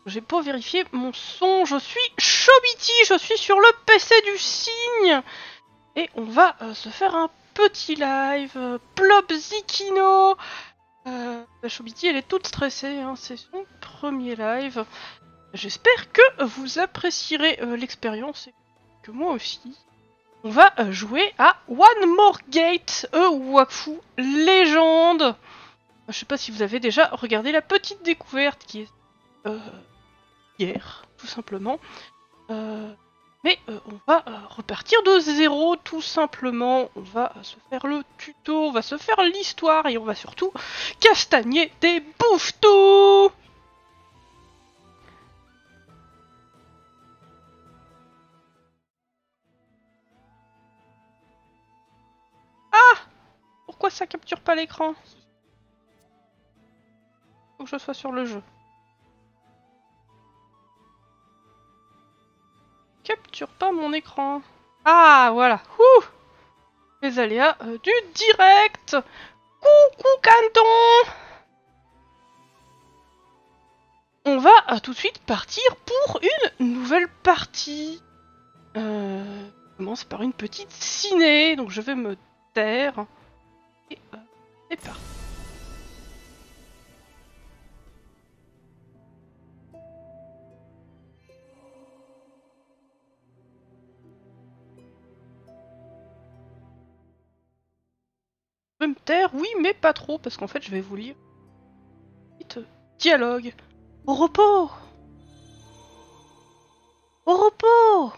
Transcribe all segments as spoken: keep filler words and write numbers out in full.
j'ai pas vérifié mon son. Je suis Chobiti, je suis sur le P C du cygne. Et on va euh, se faire un petit live. Euh, Plop Zikino. Euh, la Chobiti, elle est toute stressée, hein, c'est son premier live. J'espère que vous apprécierez euh, l'expérience et que moi aussi. On va euh, jouer à One More Gate, a Wakfu légende. Je sais pas si vous avez déjà regardé la petite découverte qui est euh, hier, tout simplement. Euh, mais euh, on va euh, repartir de zéro, tout simplement. On va euh, se faire le tuto, on va se faire l'histoire et on va surtout castagner des bouffetous. Ah! Pourquoi ça capture pas l'écran? Faut que je sois sur le jeu. Capture pas mon écran. Ah, voilà. Ouh, les aléas euh, du direct. Coucou Canton. On va euh, tout de suite partir pour une nouvelle partie. Euh, on commence par une petite ciné, donc je vais me taire. Et euh, c'est parti. Je vais me taire, oui, mais pas trop, parce qu'en fait, je vais vous lire. Petit dialogue. Au repos! Au repos!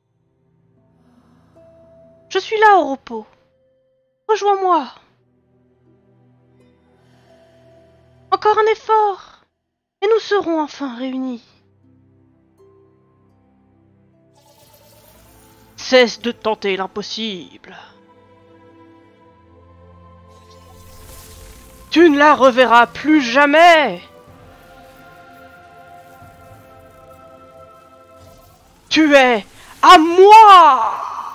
Je suis là, au repos. Rejoins-moi. Encore un effort, et nous serons enfin réunis. Cesse de tenter l'impossible. Tu ne la reverras plus jamais. Tu es à moi.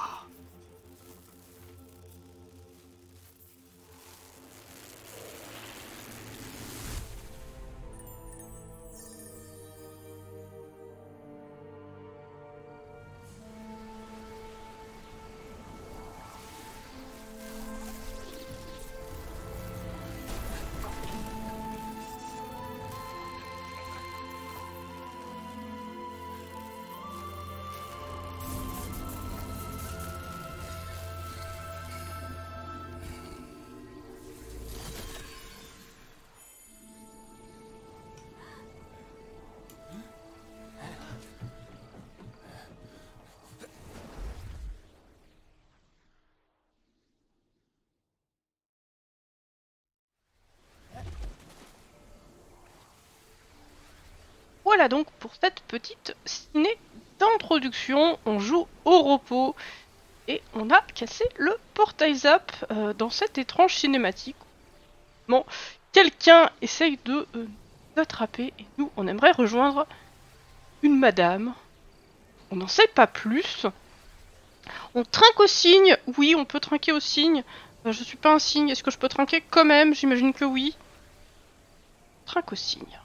Voilà donc pour cette petite ciné d'introduction. On joue au repos et on a cassé le portail zap euh, dans cette étrange cinématique. Bon, quelqu'un essaye de euh, nous attraper et nous on aimerait rejoindre une madame. On n'en sait pas plus. On trinque au cygne. Oui, on peut trinquer au cygne. Euh, je suis pas un cygne. Est-ce que je peux trinquer quand même? J'imagine que oui. Trinque au cygne.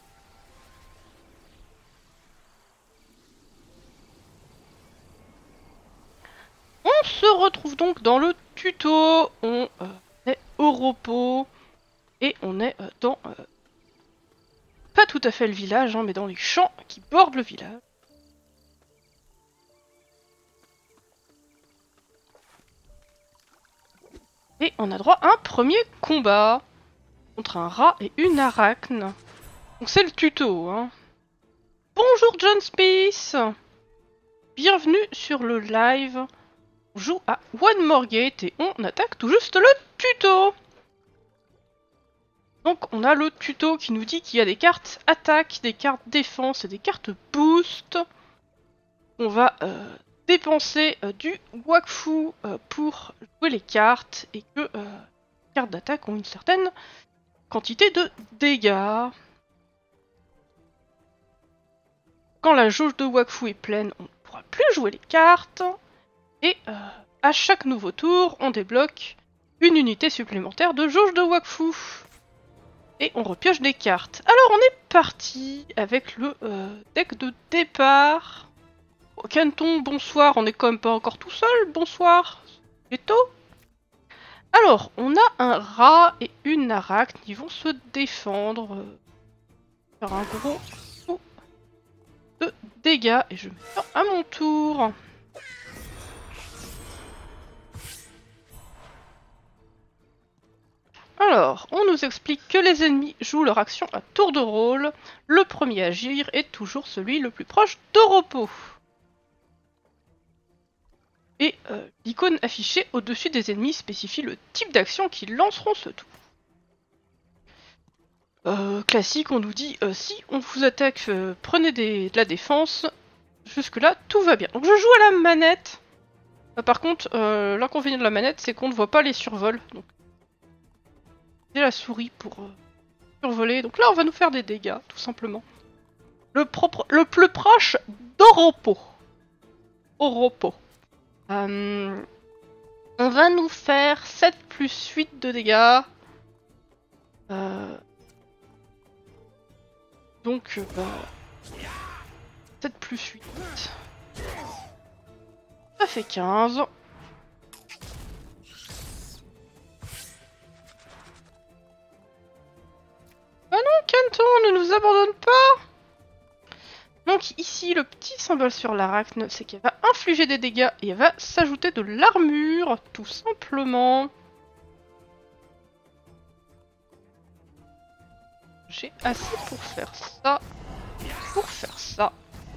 On se retrouve donc dans le tuto. On euh, est au repos. Et on est euh, dans... Euh, pas tout à fait le village, hein, mais dans les champs qui bordent le village. Et on a droit à un premier combat. Contre un rat et une arachne. Donc c'est le tuto, hein. Bonjour John Smith. Bienvenue sur le live. On joue à One More Gate et on attaque tout juste le tuto. Donc on a le tuto qui nous dit qu'il y a des cartes attaque, des cartes défense et des cartes boost. On va euh, dépenser euh, du Wakfu euh, pour jouer les cartes et que euh, les cartes d'attaque ont une certaine quantité de dégâts. Quand la jauge de Wakfu est pleine, on ne pourra plus jouer les cartes. Et euh, à chaque nouveau tour, on débloque une unité supplémentaire de jauge de Wakfu. Et on repioche des cartes. Alors on est parti avec le euh, deck de départ. Oh, Canton, bonsoir, on est quand même pas encore tout seul, bonsoir. Il est tôt. Alors, on a un rat et une arachne qui vont se défendre. Euh, faire un gros coup de dégâts. Et je vais faire à mon tour. Alors, on nous explique que les ennemis jouent leur action à tour de rôle. Le premier à agir est toujours celui le plus proche de repos. Et euh, l'icône affichée au-dessus des ennemis spécifie le type d'action qu'ils lanceront ce tour. Euh, classique, on nous dit euh, si on vous attaque, euh, prenez des, de la défense. Jusque-là, tout va bien. Donc je joue à la manette. Euh, par contre, euh, l'inconvénient de la manette, c'est qu'on ne voit pas les survols. Donc j'ai la souris pour euh, survoler. Donc là, on va nous faire des dégâts, tout simplement. Le, propre, le plus proche d'Oropo. Oropo. Euh, on va nous faire sept plus huit de dégâts. Euh, donc, bah, sept plus huit. Ça fait quinze. Ah non, Canton, ne nous abandonne pas. Donc ici, le petit symbole sur l'arachne, c'est qu'elle va infliger des dégâts et elle va s'ajouter de l'armure, tout simplement. J'ai assez pour faire ça, pour faire ça.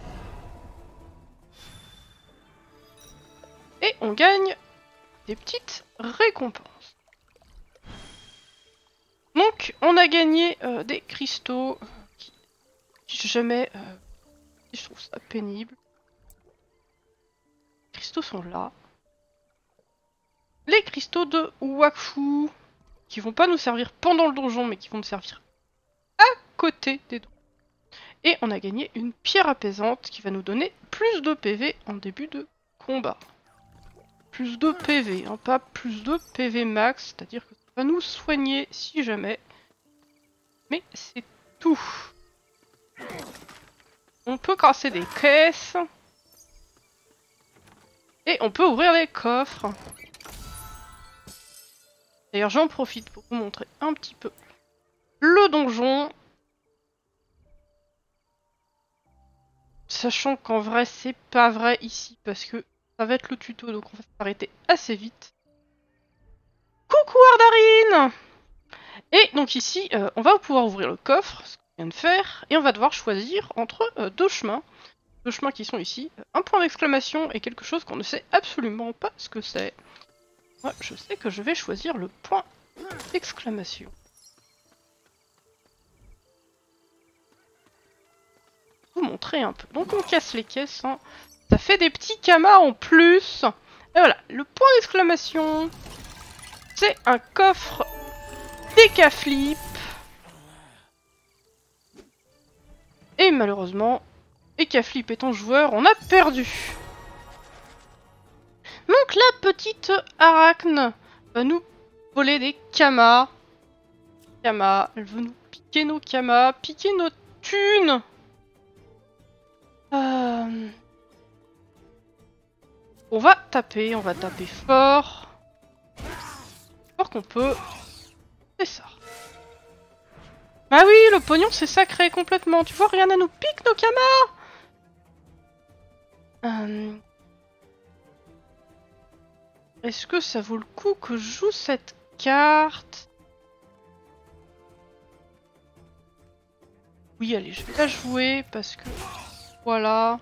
Et on gagne des petites récompenses. Donc, on a gagné euh, des cristaux euh, qui, qui jamais... Euh, je trouve ça pénible. Les cristaux sont là. Les cristaux de Wakfu, qui vont pas nous servir pendant le donjon, mais qui vont nous servir à côté des donjons. Et on a gagné une pierre apaisante qui va nous donner plus de P V en début de combat. Plus de P V, hein, pas plus de P V max, c'est-à-dire que ça va nous soigner si jamais. Mais c'est tout. On peut casser des caisses. Et on peut ouvrir les coffres. D'ailleurs, j'en profite pour vous montrer un petit peu le donjon. Sachant qu'en vrai, c'est pas vrai ici, parce que ça va être le tuto, donc on va s'arrêter assez vite. Coucou Ardarine! Et donc ici, euh, on va pouvoir ouvrir le coffre, ce qu'on vient de faire, et on va devoir choisir entre euh, deux chemins. Deux chemins qui sont ici. Un point d'exclamation et quelque chose qu'on ne sait absolument pas ce que c'est. Moi, je sais que je vais choisir le point d'exclamation. Vous montrer un peu. Donc on casse les caisses. Hein. Ça fait des petits kamas en plus. Et voilà, le point d'exclamation, c'est un coffre Décaflip. Et malheureusement, Décaflip étant joueur, on a perdu. Donc la petite arachne va nous voler des kamas. Kamas, elle veut nous piquer nos kamas, piquer nos thunes. Euh... On va taper, on va taper fort. Fort qu'on peut. C'est ça. Bah oui, le pognon c'est sacré complètement. Tu vois, Rihanna nous pique nos kamas. Euh... Est-ce que ça vaut le coup que je joue cette carte? Oui, allez, je vais la jouer parce que... Voilà.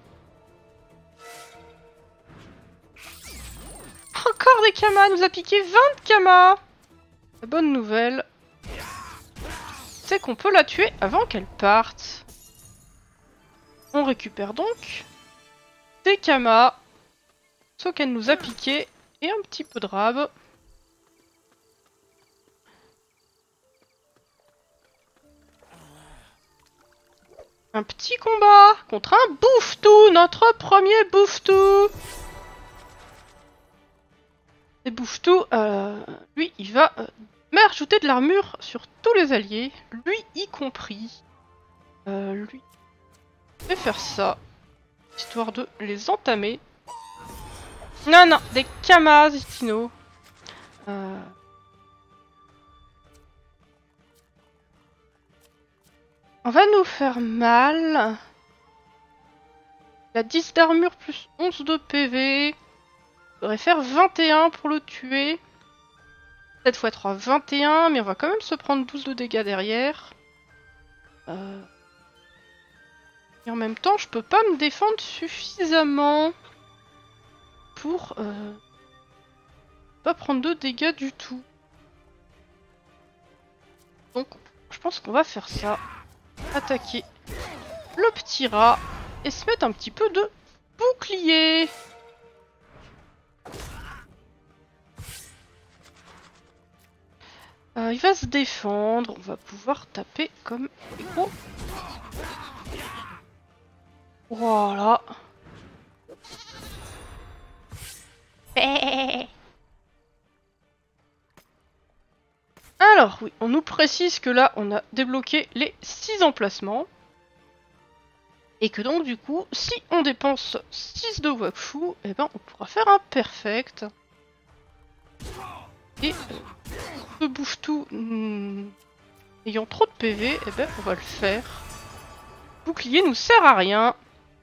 Encore des kamas, elle nous a piqué vingt kamas. La bonne nouvelle, c'est qu'on peut la tuer avant qu'elle parte. On récupère donc des kamas, ce qu'elle nous a piqué, et un petit peu de rab. Un petit combat contre un Bouffe-Tout, notre premier Bouffe-Tout. Et Bouffe-Tout, euh, lui, il va euh, mais ajouter de l'armure sur tous les alliés, lui y compris. Euh, lui. Je vais faire ça, histoire de les entamer. Non, non, des Kamas, Zikino. Euh... On va nous faire mal. Il a dix d'armure plus onze de P V. On devrait faire vingt et un pour le tuer. sept fois trois, vingt et un, mais on va quand même se prendre douze de dégâts derrière. Euh... Et en même temps, je peux pas me défendre suffisamment pour euh... pas prendre de dégâts du tout. Donc, je pense qu'on va faire ça. Attaquer le petit rat et se mettre un petit peu de bouclier. Euh, il va se défendre, on va pouvoir taper comme des gros. Voilà. Alors oui, on nous précise que là on a débloqué les six emplacements. Et que donc du coup, si on dépense six de Wakfu, eh ben on pourra faire un perfect. Et euh, ce bouffe-tout hmm, ayant trop de P V, eh ben on va le faire. Bouclier nous sert à rien.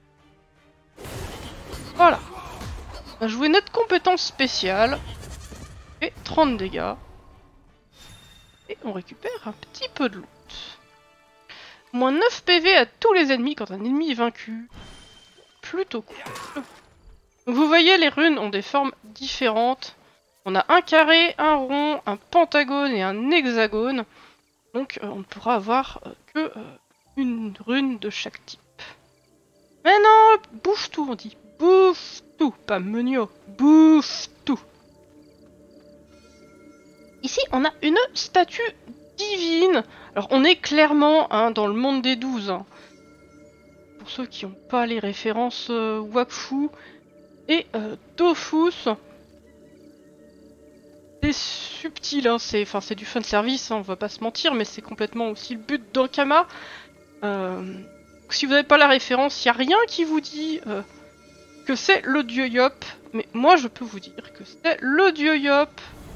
Voilà. On va jouer notre compétence spéciale. Et trente dégâts. Et on récupère un petit peu de loot. Moins neuf P V à tous les ennemis quand un ennemi est vaincu. Plutôt cool. Donc vous voyez, les runes ont des formes différentes. On a un carré, un rond, un pentagone et un hexagone. Donc euh, on ne pourra avoir euh, que euh, une rune de chaque type. Mais non, bouffe tout on dit. Bouffe tout, pas menio. Bouffe tout. Ici on a une statue divine. Alors on est clairement hein, dans le monde des douze. Hein. Pour ceux qui n'ont pas les références euh, Wakfu et euh, Dofus. C'est subtil, hein, c'est enfin, du fun service, hein, on va pas se mentir, mais c'est complètement aussi le but d'Ankama. Euh, si vous n'avez pas la référence, il n'y a rien qui vous dit euh, que c'est le dieu Yop, mais moi je peux vous dire que c'est le dieu Yop.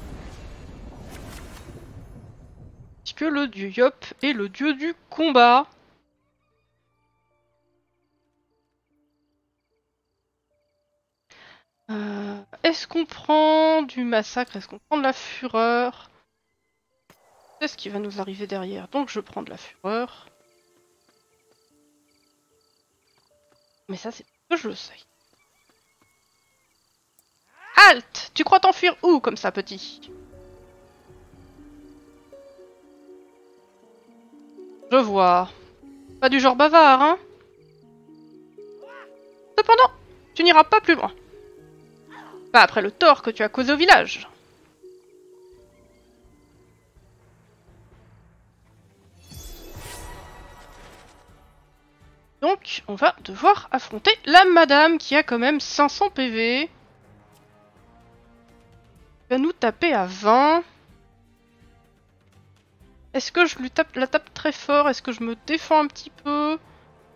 Puisque le dieu Yop est le dieu du combat. Euh, Est-ce qu'on prend du massacre? Est-ce qu'on prend de la fureur? C'est ce qui va nous arriver derrière, donc je prends de la fureur. Mais ça, c'est que je le sais. Halte! Tu crois t'enfuir où comme ça, petit? Je vois. Pas du genre bavard, hein? Cependant, tu n'iras pas plus loin. Pas après le tort que tu as causé au village. Donc, on va devoir affronter la madame qui a quand même cinq cents P V. Elle va nous taper à vingt. Est-ce que je lui tape la tape très fort? Est-ce que je me défends un petit peu? De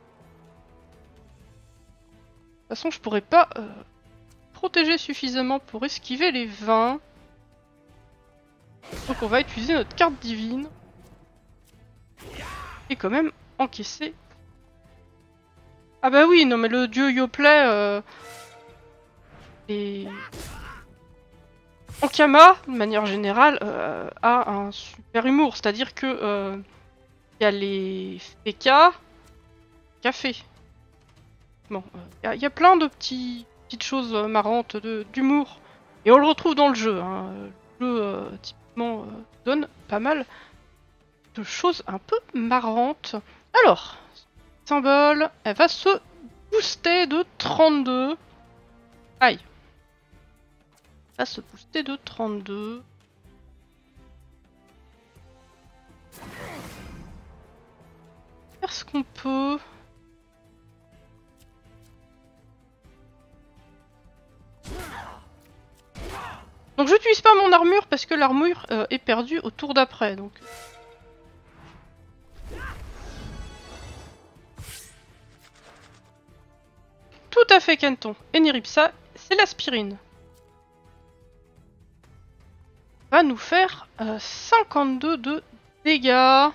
toute façon, je pourrais pas euh, protéger suffisamment pour esquiver les vingt. Donc on va utiliser notre carte divine. Et quand même encaisser. Ah bah oui, non mais le dieu Yoplait euh, et Ankama, de manière générale, euh, a un super humour. C'est-à-dire que euh, y a les Feka, café. Bon, il euh, y, y a plein de petits, petites choses marrantes d'humour. Et on le retrouve dans le jeu. Hein. Le jeu, euh, typiquement, euh, donne pas mal de choses un peu marrantes. Alors, symbole, elle va se booster de trente-deux. Aïe. Elle va se booster de trente-deux. Faire ce qu'on peut. Donc j'utilise pas mon armure parce que l'armure euh, est perdue au tour d'après. Donc. Tout à fait, Kenton. Et Niripsa, c'est l'aspirine. Va nous faire euh, cinquante-deux de dégâts.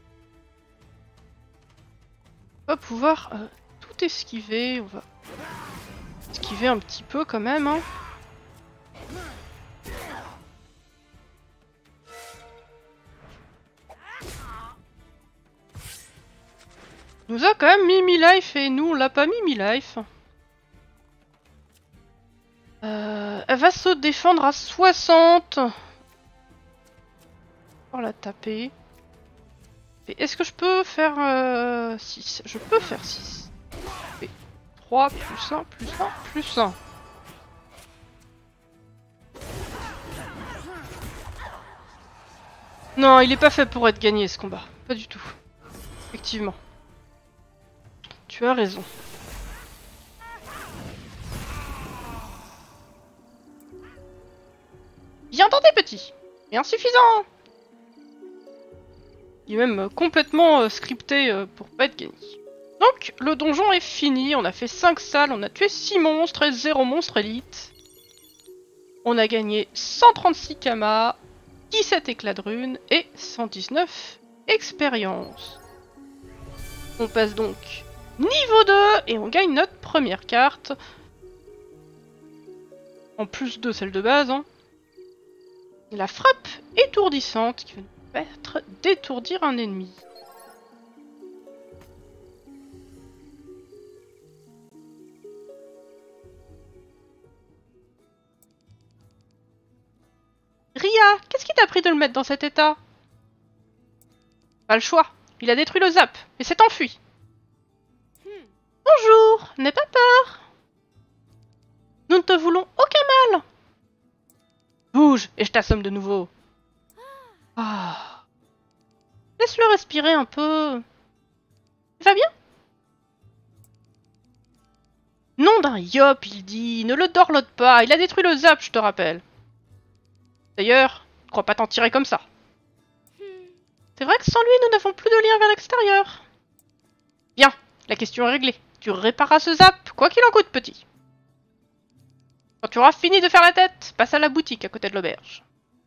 On va pouvoir euh, tout esquiver. On va esquiver un petit peu quand même. Hein. Nous a quand même mis mi-life et nous on l'a pas mis mi-life. Euh, elle va se défendre à soixante. On va la taper. Est-ce que je peux faire euh, six? Je peux faire six. Et trois plus un plus un plus un. Non, il est pas fait pour être gagné ce combat. Pas du tout. Effectivement. Tu as raison. Bien tenté, petit. Mais insuffisant. Il est même complètement euh, scripté euh, pour pas être gagné. Donc, le donjon est fini. On a fait cinq salles, on a tué six monstres et zéro monstre élite. On a gagné cent trente-six kamas, dix-sept éclats de runes et cent dix-neuf expériences. On passe donc niveau deux et on gagne notre première carte. En plus de celle de base. Hein. La frappe étourdissante qui va nous permettre d'étourdir un ennemi. Ria, qu'est-ce qui t'a pris de le mettre dans cet état? Pas le choix. Il a détruit le zap et s'est enfui. Bonjour, n'aie pas peur. Nous ne te voulons aucun mal. Bouge et je t'assomme de nouveau. Ah. Laisse-le respirer un peu. Il va bien? Nom d'un yop, il dit. Ne le dorlote pas. Il a détruit le zap, je te rappelle. D'ailleurs, ne crois pas t'en tirer comme ça. C'est vrai que sans lui, nous n'avons plus de lien vers l'extérieur. Bien, la question est réglée. Tu répareras ce zap, quoi qu'il en coûte, petit. Quand tu auras fini de faire la tête, passe à la boutique à côté de l'auberge.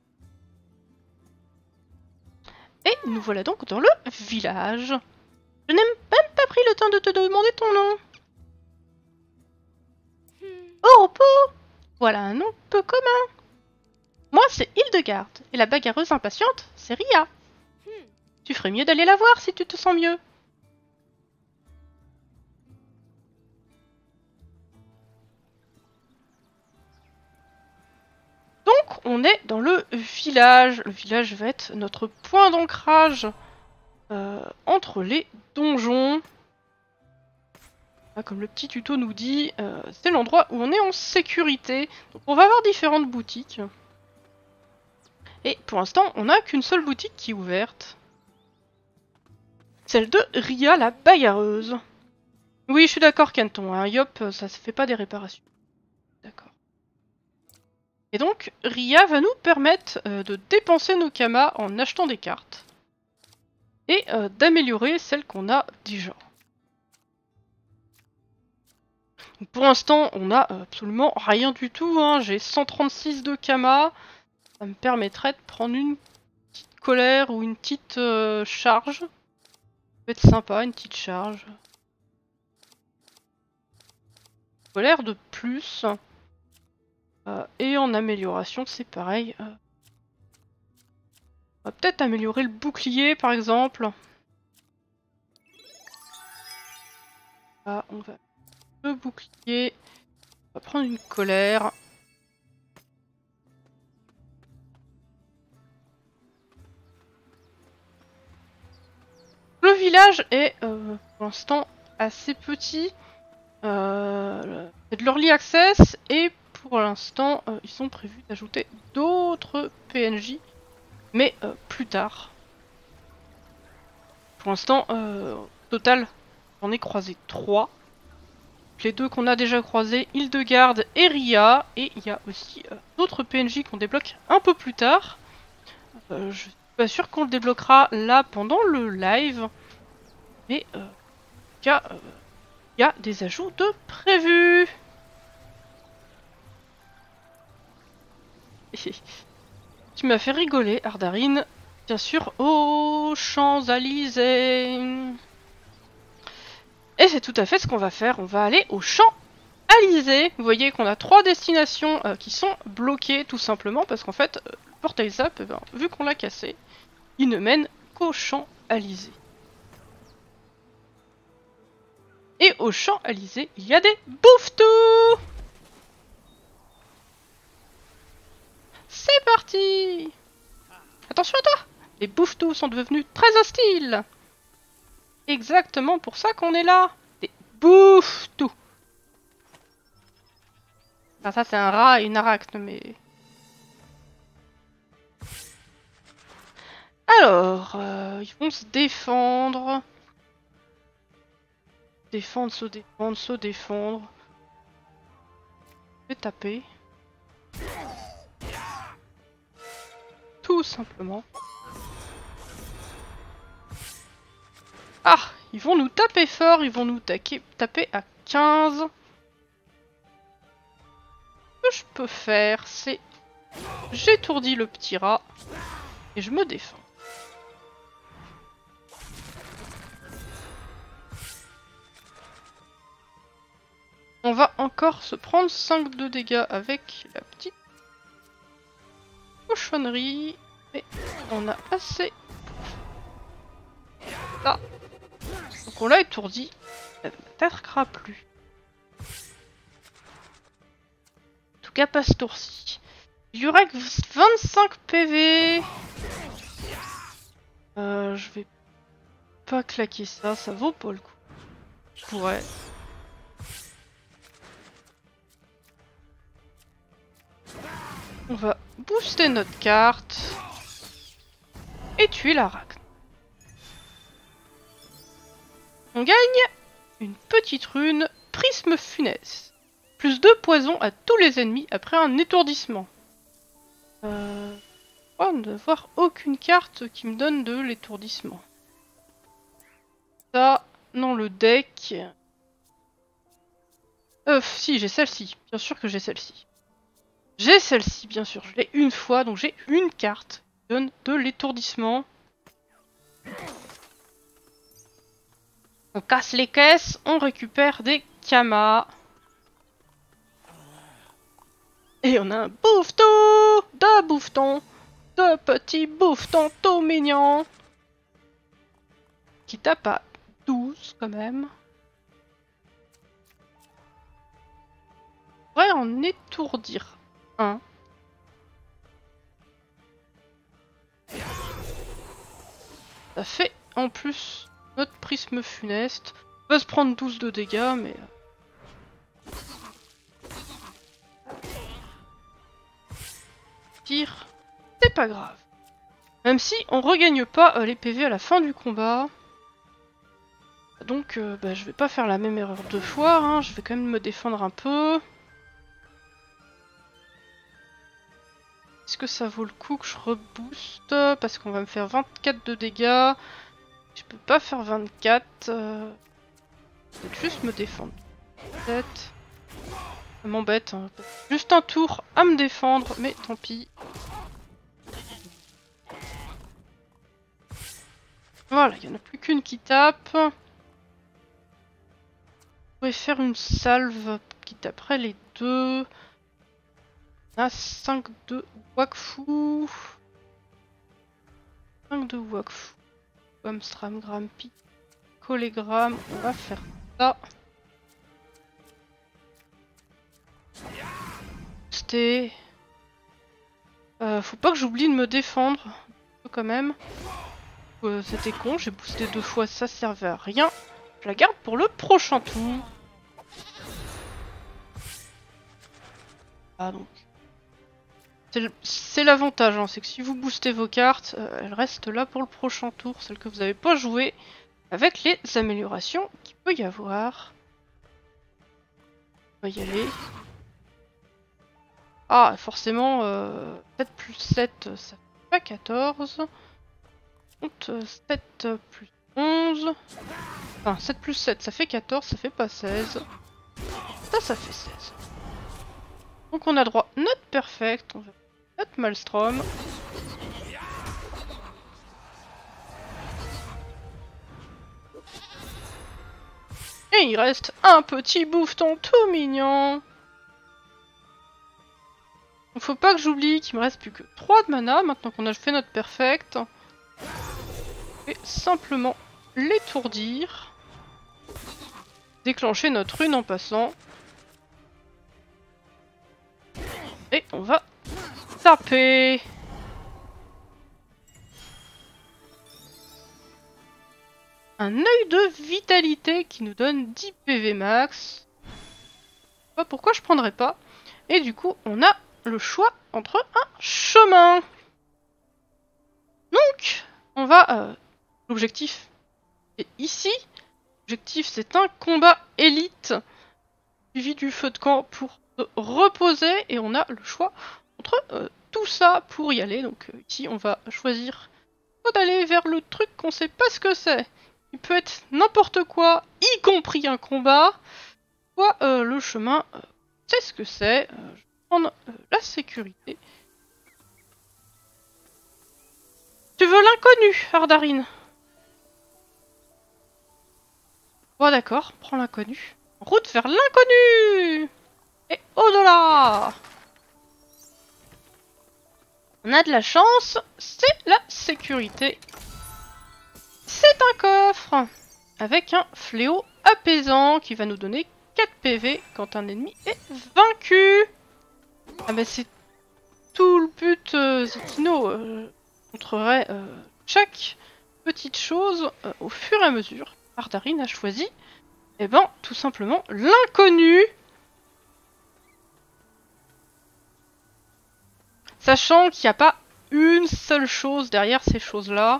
Et nous voilà donc dans le village. Je n'ai même pas pris le temps de te demander ton nom. Oh, repos! Voilà un nom peu commun. Moi, c'est Hildegarde, et la bagarreuse impatiente, c'est Ria. Tu ferais mieux d'aller la voir si tu te sens mieux. Donc, on est dans le village. Le village va être notre point d'ancrage euh, entre les donjons. Comme le petit tuto nous dit, euh, c'est l'endroit où on est en sécurité. Donc, on va avoir différentes boutiques. Et pour l'instant, on n'a qu'une seule boutique qui est ouverte. Celle de Ria la bagarreuse. Oui, je suis d'accord, Kenton. Un yop, ça se fait pas des réparations. D'accord. Et donc, Ria va nous permettre euh, de dépenser nos kamas en achetant des cartes. Et euh, d'améliorer celles qu'on a déjà. Donc, pour l'instant, on a absolument rien du tout. Hein. J'ai cent trente-six de kamas. Ça me permettrait de prendre une petite colère ou une petite euh, charge. Ça peut être sympa, une petite charge. Colère de plus. Euh, et en amélioration, c'est pareil. Euh, on va peut-être améliorer le bouclier, par exemple. Là, on va le bouclier. On va prendre une colère. Le village est euh, pour l'instant assez petit. Euh, c'est de l'early access et pour l'instant euh, ils sont prévus d'ajouter d'autres P N J, mais euh, plus tard. Pour l'instant, euh, au total, j'en ai croisé trois. Les deux qu'on a déjà croisés, Hildegarde et Ria. Et il y a aussi euh, d'autres P N J qu'on débloque un peu plus tard. Euh, je suis pas sûr qu'on le débloquera là pendant le live. Mais euh, il y, euh, y a des ajouts de prévus. Tu m'as fait rigoler, Ardarine. Bien sûr, aux Champs-Élysées. Et c'est tout à fait ce qu'on va faire. On va aller aux Champs-Élysées. Vous voyez qu'on a trois destinations euh, qui sont bloquées tout simplement parce qu'en fait, euh, le portail Zap, eh ben, vu qu'on l'a cassé, il ne mène qu'aux Champs-Élysées. Et aux Champs-Élysées, il y a des bouffetous. C'est parti! Attention à toi! Les bouffetous sont devenus très hostiles! Exactement pour ça qu'on est là! Des bouffetous! Enfin, ça c'est un rat et une arachne, mais... Alors, euh, ils vont se défendre. Défendre, se défendre, se défendre. Je vais taper. Tout simplement. Ah, ils vont nous taper fort, ils vont nous taquer, taper à quinze. Ce que je peux faire, c'est... J'étourdis le petit rat et je me défends. On va encore se prendre cinq de dégâts avec la petite cochonnerie. Mais on a assez. Là. Donc on l'a étourdi. Elle ne m'attaquera plus. En tout cas, pas ce tour-ci. Yurek, vingt-cinq P V. Euh, je vais pas claquer ça, ça vaut pas le coup. Je pourrais. On va booster notre carte et tuer l'arachne. On gagne une petite rune prisme funeste. Plus deux poisons à tous les ennemis après un étourdissement. Euh... Oh, ne voir aucune carte qui me donne de l'étourdissement. Ça, non, le deck. Euh, si, j'ai celle-ci. Bien sûr que j'ai celle-ci. J'ai celle-ci, bien sûr. Je l'ai une fois, donc j'ai une carte qui donne de l'étourdissement. On casse les caisses, on récupère des kamas. Et on a un bouffetou! Deux bouffetons! Deux petits bouffetons tout mignons! Qui tape à douze quand même. On pourrait en étourdir un. Ça fait en plus notre prisme funeste. On va se prendre douze de dégâts, mais... Pire, c'est pas grave. Même si on regagne pas euh, les P V à la fin du combat. Donc euh, bah, je vais pas faire la même erreur deux fois, hein. Je vais quand même me défendre un peu. Est-ce que ça vaut le coup que je rebooste? Parce qu'on va me faire vingt-quatre de dégâts. Je peux pas faire vingt-quatre. Euh... Je vais juste me défendre. Peut-être. Ça m'embête. Hein. Juste un tour à me défendre, mais tant pis. Voilà, il n'y en a plus qu'une qui tape. On pourrait faire une salve qui taperait les deux. On a cinq de Wakfu. cinq de Wakfu. Amstram, Grampi, Collégramme. On va faire ça. C'était... Euh, faut pas que j'oublie de me défendre. Quand même. Euh, C'était con, j'ai boosté deux fois, ça servait à rien. Je la garde pour le prochain tour. Ah donc. C'est l'avantage, hein, c'est que si vous boostez vos cartes, euh, elles restent là pour le prochain tour, celles que vous n'avez pas jouées, avec les améliorations qu'il peut y avoir. On va y aller. Ah, forcément, euh, sept plus sept, ça fait pas quatorze. Donc, sept plus onze. Enfin, sept plus sept, ça fait quatorze, ça fait pas seize. Ça, ça fait seize. Donc on a droit à notre perfect, on va notre maelstrom. Et il reste un petit bouffeton tout mignon. Il faut pas que j'oublie qu'il me reste plus que trois de mana maintenant qu'on a fait notre perfect. Et simplement l'étourdir. Déclencher notre rune en passant. Et on va taper. Un œil de vitalité qui nous donne dix P V max. Je sais pas pourquoi je prendrais pas. Et du coup, on a le choix entre un chemin. Donc, on va... Euh, l'objectif est ici. L'objectif, c'est un combat élite suivi du feu de camp pour se reposer. Et on a le choix entre euh, tout ça pour y aller. Donc euh, ici, on va choisir soit d'aller vers le truc qu'on sait pas ce que c'est. Il peut être n'importe quoi, y compris un combat. Soit euh, le chemin, euh, c'est ce que c'est. Euh, je vais prendre euh, la sécurité. Tu veux l'inconnu, Ardarine? Bon d'accord, prends l'inconnu. Route vers l'inconnu. Et au-delà. On a de la chance, c'est la sécurité. C'est un coffre avec un fléau apaisant qui va nous donner quatre P V quand un ennemi est vaincu. Ah bah c'est tout le but, euh, Zekino euh, montrerait euh, chaque petite chose euh, au fur et à mesure. Ardarine a choisi, eh ben, tout simplement l'inconnu. Sachant qu'il n'y a pas une seule chose derrière ces choses-là.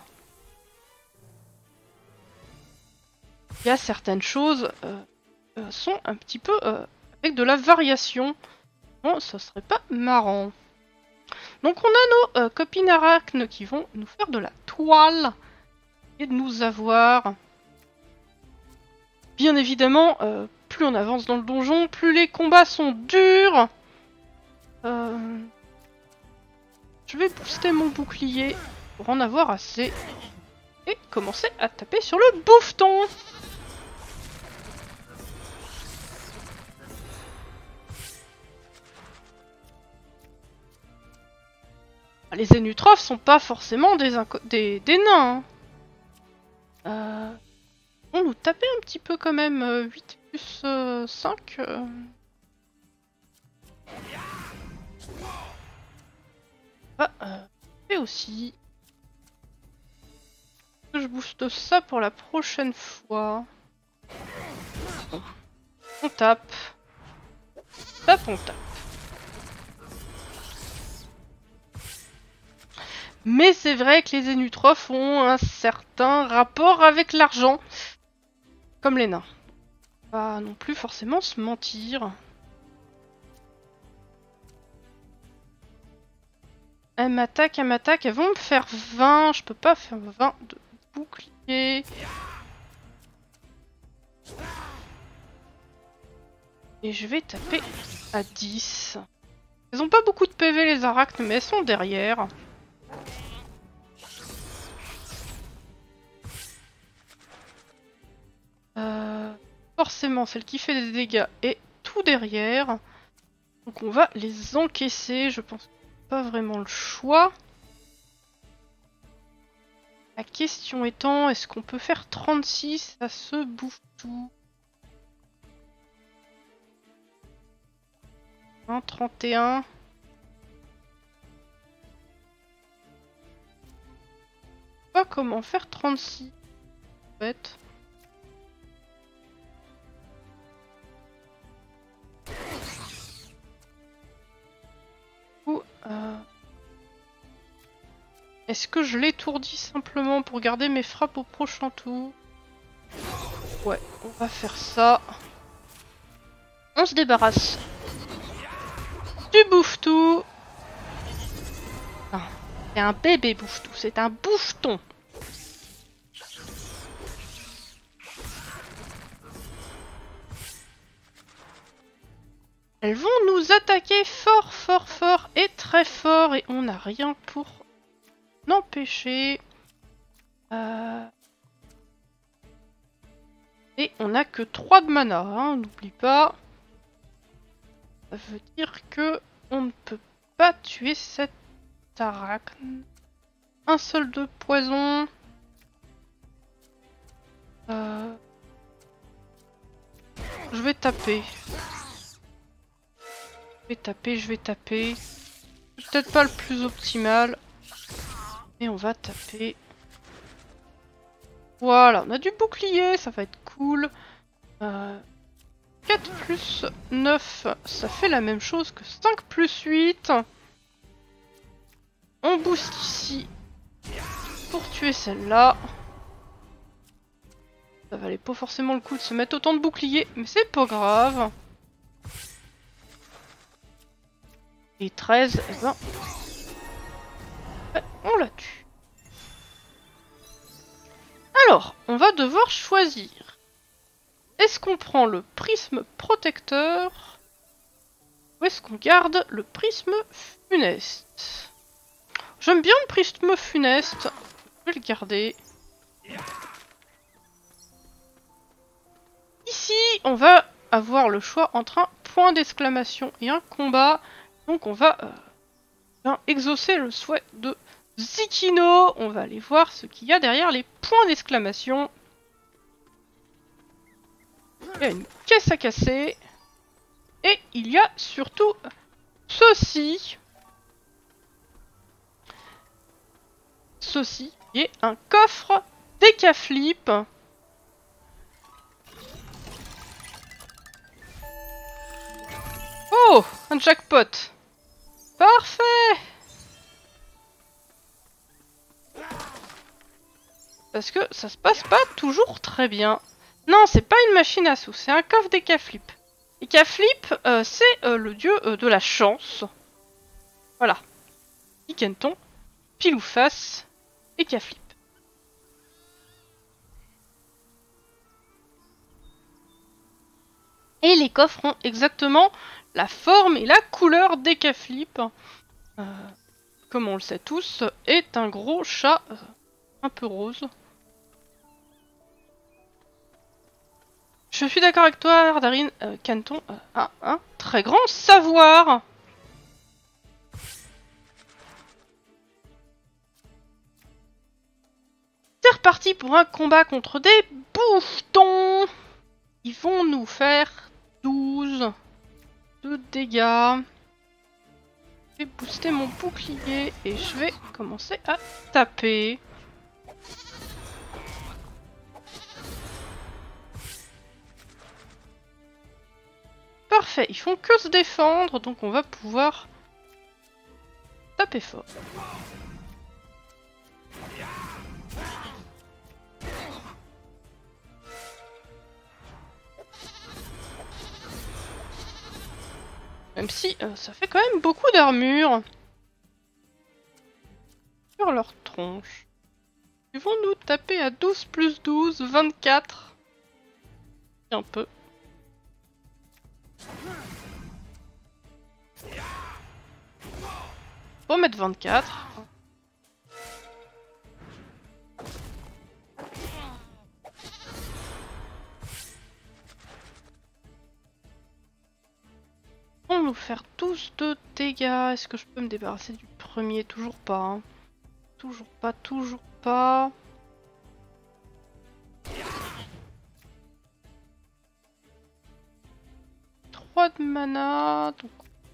Il y a certaines choses euh, euh, sont un petit peu euh, avec de la variation. Bon, ça serait pas marrant. Donc on a nos euh, copines arachnes qui vont nous faire de la toile et de nous avoir. Bien évidemment, euh, plus on avance dans le donjon, plus les combats sont durs. Euh... Je vais booster mon bouclier pour en avoir assez. Et commencer à taper sur le bouffeton. Les Zénutrophes sont pas forcément des, des, des nains. Hein. Euh, on nous tapait un petit peu quand même. Euh, huit plus euh, cinq. Euh... Ah, euh, et aussi. Je booste ça pour la prochaine fois. Bon. On tape. Tape, on tape. Mais c'est vrai que les Zénutrophes ont un certain rapport avec l'argent. Comme les nains. Pas non plus forcément se mentir. Elle m'attaque, elle m'attaque. Elles vont me faire vingt. Je peux pas faire vingt de bouclier. Et je vais taper à dix. Elles ont pas beaucoup de P V les arachnes, mais elles sont derrière. Euh, forcément, celle qui fait des dégâts est tout derrière. Donc on va les encaisser. Je pense pas vraiment le choix. La question étant, est-ce qu'on peut faire trente-six? Ça se bouffe tout. Hein, trente et un. Pas comment faire trente-six en fait. Ou euh... est-ce que je l'étourdis simplement pour garder mes frappes au prochain tour? Ouais, on va faire ça. On se débarrasse du bouffetou. Non, c'est un bébé bouffetou, c'est un bouffeton. Elles vont nous attaquer fort, fort, fort et très fort et on n'a rien pour l'empêcher. Euh... Et on n'a que trois de mana, hein, n'oublie pas. Ça veut dire que on ne peut pas tuer cette arachne. Un seul de poison. Euh... Je vais taper. Je vais taper, je vais taper. Peut-être pas le plus optimal. Mais on va taper. Voilà, on a du bouclier, ça va être cool. Euh, quatre plus neuf, ça fait la même chose que cinq plus huit. On booste ici pour tuer celle-là. Ça valait pas forcément le coup de se mettre autant de boucliers, mais c'est pas grave. Et treize, eh ben... ouais, on la tue. Alors, on va devoir choisir. Est-ce qu'on prend le prisme protecteur ou est-ce qu'on garde le prisme funeste? J'aime bien le prisme funeste. Je vais le garder. Ici, on va avoir le choix entre un point d'exclamation et un combat. Donc on va euh, exaucer le souhait de Zikino. On va aller voir ce qu'il y a derrière les points d'exclamation. Il y a une caisse à casser. Et il y a surtout ceci. Ceci qui est un coffre Décaflip. Oh, un jackpot. Parfait. Parce que ça se passe pas toujours très bien. Non, c'est pas une machine à sous, c'est un coffre Décaflip. Décaflip, euh, c'est euh, le dieu euh, de la chance. Voilà. Ikenton, pile ou face, Décaflip. Et les coffres ont exactement la forme et la couleur Décaflip. Euh, comme on le sait tous, est un gros chat euh, un peu rose. Je suis d'accord avec toi, Ardarine. Euh, Canton euh, a un très grand savoir. C'est reparti pour un combat contre des bouffetons. Ils vont nous faire douze de dégâts. Je vais booster mon bouclier et je vais commencer à taper. Parfait, ils font que se défendre, donc on va pouvoir taper fort. Même si euh, ça fait quand même beaucoup d'armure sur leur tronche. Ils vont nous taper à douze plus douze, vingt-quatre. Un peu. Faut mettre vingt-quatre. On va nous faire douze de dégâts. Est-ce que je peux me débarrasser du premier? Toujours pas. Hein. Toujours pas, toujours pas. trois de mana. Donc...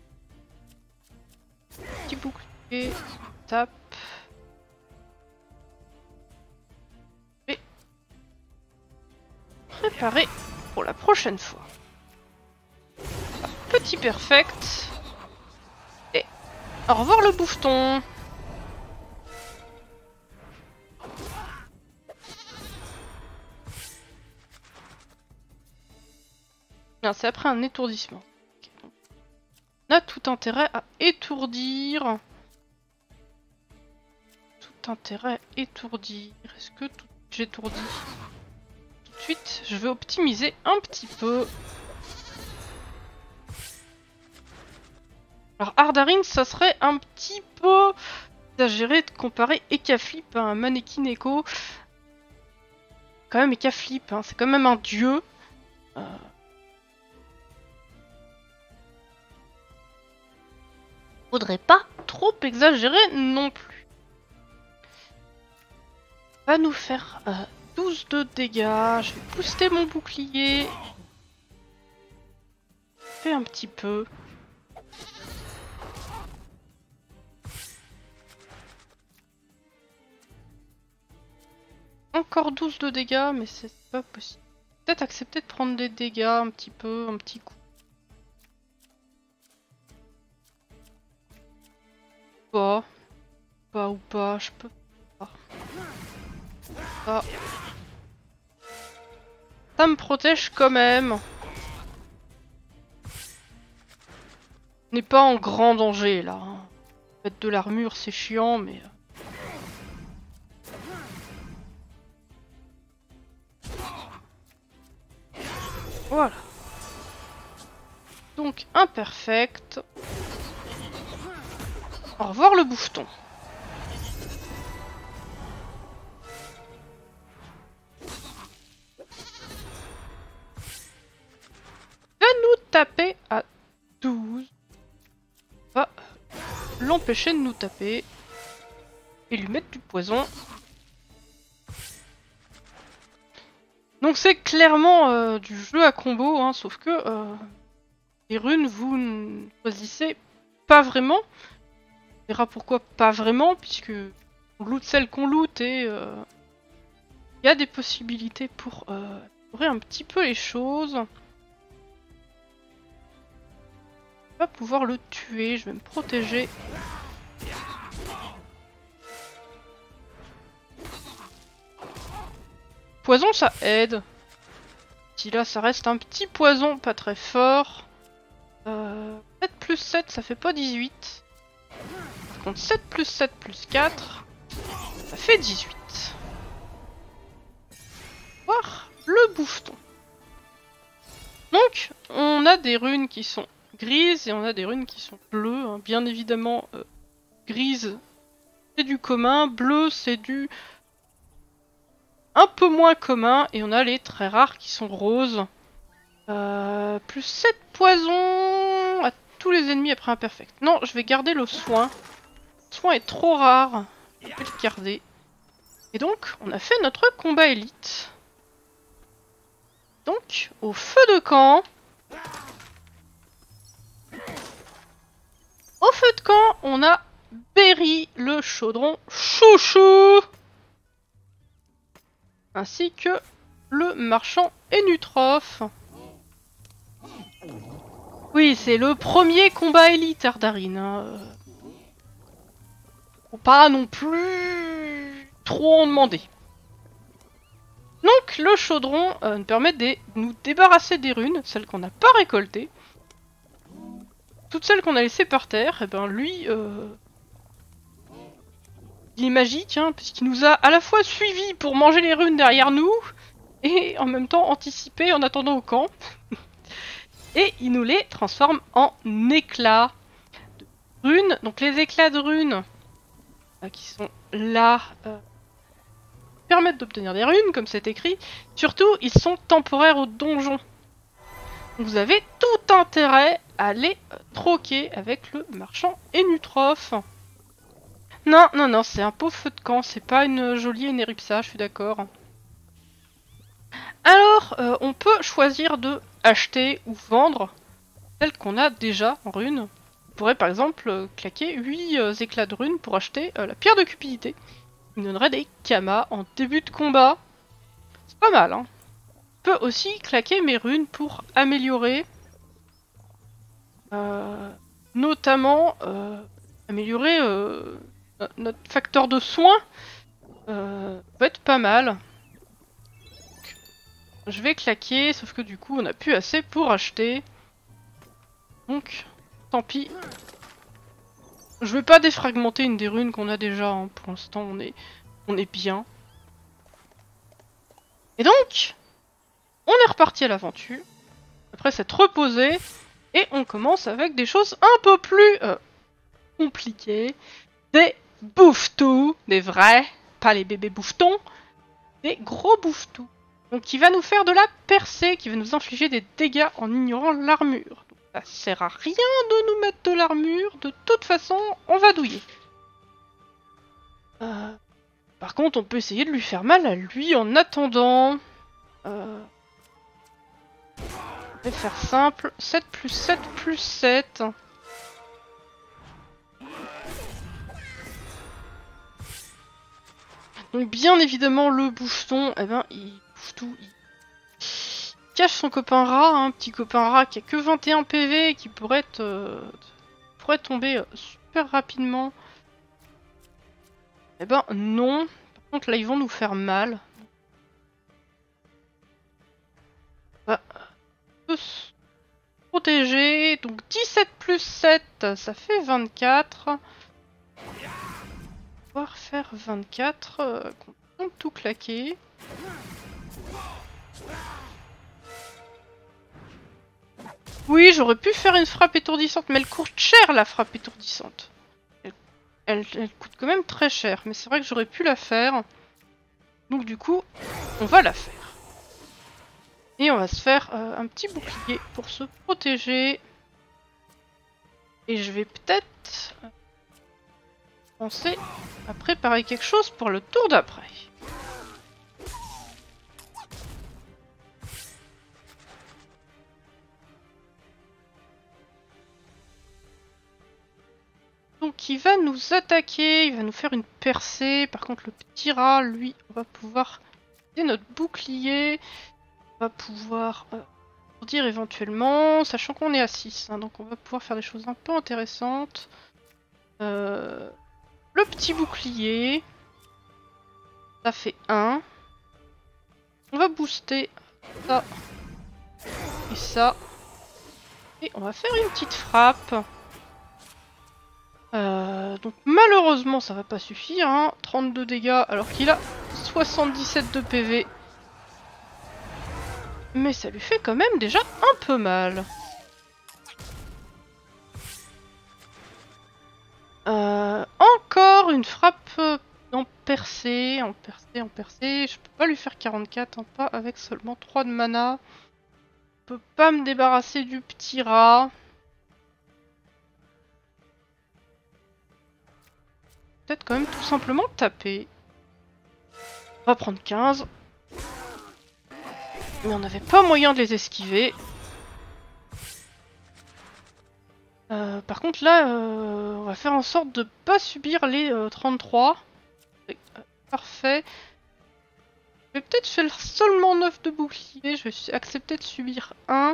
petit bouclier. Tape. Et... préparer pour la prochaine fois. Petit perfect. Et au revoir le bouffeton. Ah, c'est après un étourdissement. Okay, donc, on a tout intérêt à étourdir. Tout intérêt à étourdir. Est-ce que tout... j'étourdis? Tout de suite, je vais optimiser un petit peu. Alors Ardarine, ça serait un petit peu exagéré de comparer Ekaflip à un mannequin Echo. Quand même Ekaflip, hein, c'est quand même un dieu. Euh... Faudrait pas trop exagérer non plus. Va nous faire euh, douze de dégâts. Je vais booster mon bouclier. Fais un petit peu. Encore douze de dégâts, mais c'est pas possible. Peut-être accepter de prendre des dégâts un petit peu, un petit coup. Pas. Pas ou pas, je peux pas. Ça. Ça me protège quand même. On n'est pas en grand danger là. Mettre de l'armure c'est chiant, mais... Voilà. Donc imperfect. Au revoir le bouffeton. Va nous taper à douze. Va l'empêcher de nous taper. Et lui mettre du poison. Donc c'est clairement euh, du jeu à combo, hein, sauf que euh, les runes, vous ne choisissez pas vraiment. On verra pourquoi pas vraiment, puisque on loot celle qu'on loot et il euh, y a des possibilités pour euh, améliorer un petit peu les choses. On va pouvoir le tuer, je vais me protéger. Poison ça aide. Si là ça reste un petit poison pas très fort. Euh, sept plus sept ça fait pas dix-huit. Par contre sept plus sept plus quatre ça fait dix-huit. Voir le bouffeton. Donc on a des runes qui sont grises et on a des runes qui sont bleues. Hein. Bien évidemment euh, grise c'est du commun, bleu c'est du un peu moins commun, et on a les très rares qui sont roses. Euh, plus sept poisons à tous les ennemis après imperfect. Non, je vais garder le soin. Le soin est trop rare. Je vais le garder. Et donc, on a fait notre combat élite. Donc, au feu de camp. Au feu de camp, on a Berry, le chaudron chouchou. Ainsi que le marchand Enutroph. Oui, c'est le premier combat élite Ardarine. Hein. Faut pas non plus trop en demander. Donc le chaudron euh, nous permet de nous débarrasser des runes, celles qu'on n'a pas récoltées. Toutes celles qu'on a laissées par terre, et ben lui... Euh... Il est magique, hein, puisqu'il nous a à la fois suivis pour manger les runes derrière nous, et en même temps anticipé en attendant au camp. Et il nous les transforme en éclats de runes. Donc les éclats de runes, euh, qui sont là, euh, permettent d'obtenir des runes, comme c'est écrit. Surtout, ils sont temporaires au donjon. Donc vous avez tout intérêt à les euh, troquer avec le marchand Enutroph. Non, non, non, c'est un pauvre feu de camp, c'est pas une jolie Eneripsa, je suis d'accord. Alors, euh, on peut choisir de acheter ou vendre celles qu'on a déjà en runes. On pourrait par exemple euh, claquer huit euh, éclats de runes pour acheter euh, la pierre de cupidité. Il nous donnerait des kamas en début de combat. C'est pas mal, hein. Je peux aussi claquer mes runes pour améliorer... Euh, notamment, euh, améliorer... Euh, notre facteur de soin euh, peut être pas mal. Donc, je vais claquer, sauf que du coup on a plus assez pour acheter. Donc, tant pis. Je vais pas défragmenter une des runes qu'on a déjà, hein. Pour l'instant on est, on est bien. Et donc, on est reparti à l'aventure, après s'être reposé, et on commence avec des choses un peu plus euh, compliquées. Des bouffetous, des vrais, pas les bébés bouffetons, des gros bouffetous. Donc qui va nous faire de la percée, qui va nous infliger des dégâts en ignorant l'armure. Ça sert à rien de nous mettre de l'armure, de toute façon, on va douiller. Euh, par contre, on peut essayer de lui faire mal à lui en attendant. Euh, on va faire simple, sept plus sept plus sept. Donc bien évidemment, le bouffeton, eh ben, il bouffe tout, il cache son copain rat, un hein, petit copain rat qui a que vingt et un P V et qui pourrait, être, euh, pourrait tomber super rapidement. Eh ben non. Par contre là ils vont nous faire mal. On va se protéger. Donc dix-sept plus sept, ça fait vingt-quatre. On va pouvoir faire vingt-quatre. Euh, on peut tout claquer. Oui, j'aurais pu faire une frappe étourdissante, mais elle coûte cher la frappe étourdissante. Elle, elle, elle coûte quand même très cher, mais c'est vrai que j'aurais pu la faire. Donc du coup, on va la faire. Et on va se faire euh, un petit bouclier pour se protéger. Et je vais peut-être penser à préparer quelque chose pour le tour d'après. Donc il va nous attaquer, il va nous faire une percée. Par contre le petit rat, lui, on va pouvoir utiliser notre bouclier. On va pouvoir euh, dire éventuellement, sachant qu'on est à six, hein, donc on va pouvoir faire des choses un peu intéressantes. Euh, le petit bouclier, ça fait un. On va booster ça et ça. Et on va faire une petite frappe. Euh, donc malheureusement ça va pas suffire, hein. trente-deux dégâts alors qu'il a soixante-dix-sept de P V. Mais ça lui fait quand même déjà un peu mal. Euh, encore une frappe en percée, en percée, en percée. Je peux pas lui faire quarante-quatre, hein, pas avec seulement trois de mana. Je peux pas me débarrasser du petit rat. Peut-être quand même tout simplement taper. On va prendre quinze. Mais on n'avait pas moyen de les esquiver. Euh, par contre là, euh, on va faire en sorte de pas subir les euh, trente-trois. Euh, parfait. Je vais peut-être faire seulement neuf de bouclier. Je vais accepter de subir un.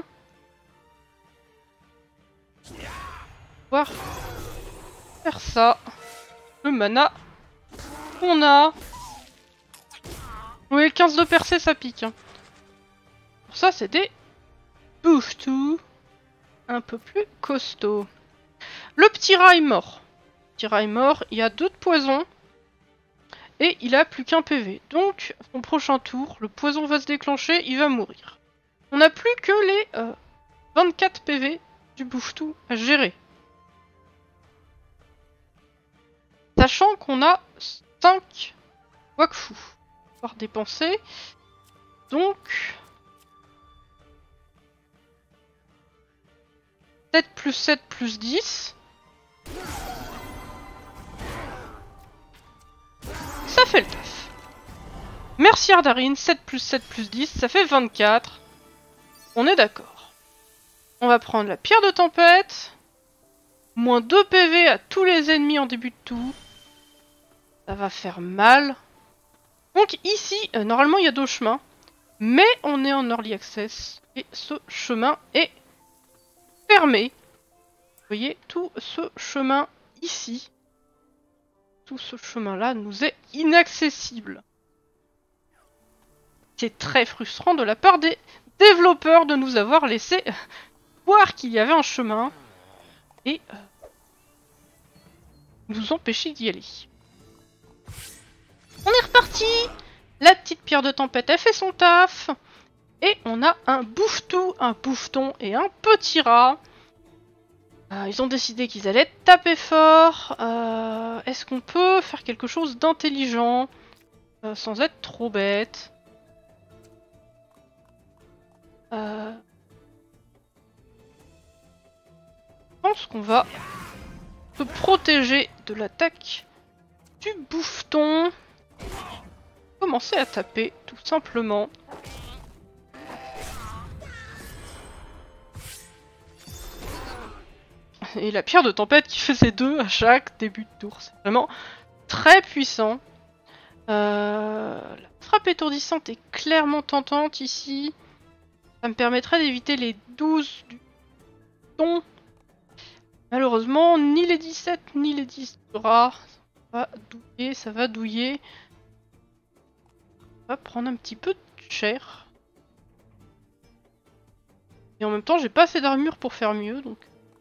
Voir faire ça. Le mana qu'on a. Oui, quinze de percée ça pique. Hein. Pour ça c'est des bouffetous un peu plus costauds. Le petit rat est mort. Le petit rat est mort, il y a deux de poison. Et il a plus qu'un P V. Donc, son prochain tour, le poison va se déclencher, il va mourir. On n'a plus que les euh, vingt-quatre P V du bouffetou à gérer. Sachant qu'on a cinq wakfu. On va pouvoir dépenser. Donc... sept plus sept plus dix. Ça fait le taf. Merci Ardarine, sept plus sept plus dix, ça fait vingt-quatre. On est d'accord. On va prendre la pierre de tempête. Moins deux P V à tous les ennemis en début de tour. Ça va faire mal. Donc ici, euh, normalement il y a deux chemins. Mais on est en early access. Et ce chemin est fermé. Vous voyez, tout ce chemin ici. Tout ce chemin-là nous est inaccessible. C'est très frustrant de la part des développeurs de nous avoir laissé voir qu'il y avait un chemin et euh, nous empêcher d'y aller. On est reparti. La petite pierre de tempête a fait son taf. Et on a un bouffe-tout, un bouffe-ton et un petit rat. Euh, ils ont décidé qu'ils allaient taper fort. Euh, Est-ce qu'on peut faire quelque chose d'intelligent euh, sans être trop bête? euh... Je pense qu'on va se protéger de l'attaque du bouffe-ton. Commencer à taper, tout simplement. Et la pierre de tempête qui faisait deux à chaque début de tour. C'est vraiment très puissant. Euh, la frappe étourdissante est clairement tentante ici. Ça me permettrait d'éviter les douze du ton. Malheureusement, ni les dix-sept ni les dix du rat. Ça va douiller, ça va douiller. Ça va prendre un petit peu de cher. Et en même temps, j'ai pas assez d'armure pour faire mieux, donc...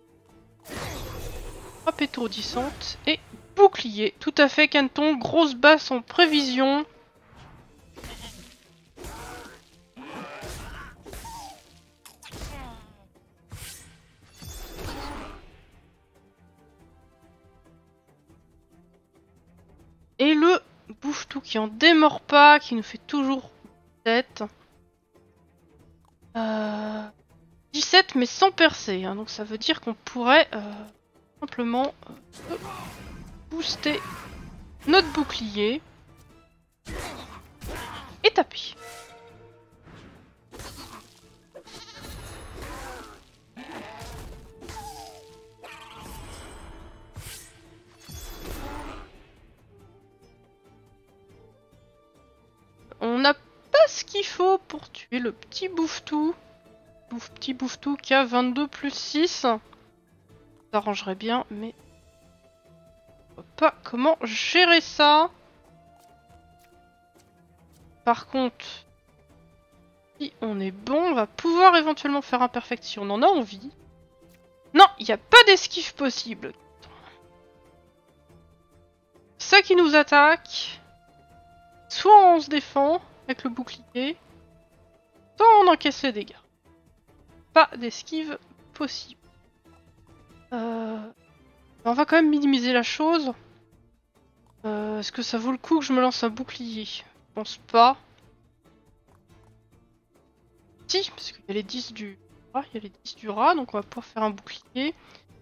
Frappe étourdissante et bouclier. Tout à fait, Canton. Grosse basse en prévision. Et le bouffe-tout qui en démord pas, qui nous fait toujours dix-sept. Euh... dix-sept mais sans percer, hein, donc ça veut dire qu'on pourrait euh, simplement euh, booster notre bouclier et taper. On n'a pas ce qu'il faut pour tuer le petit bouffe-tout. Bouffe, petit bouffe-tout qui a vingt-deux plus six. Ça arrangerait bien, mais... je vois pas comment gérer ça. Par contre, si on est bon, on va pouvoir éventuellement faire un perfect si on en a envie. Non, il n'y a pas d'esquive possible. Ça qui nous attaque. Soit on se défend avec le bouclier, soit on encaisse les dégâts. Pas d'esquive possible. Euh... On va quand même minimiser la chose. Euh, Est-ce que ça vaut le coup que je me lance un bouclier? Je pense pas. Si, parce qu'il y a les dix du rat, il y a les dix du rat, donc on va pouvoir faire un bouclier.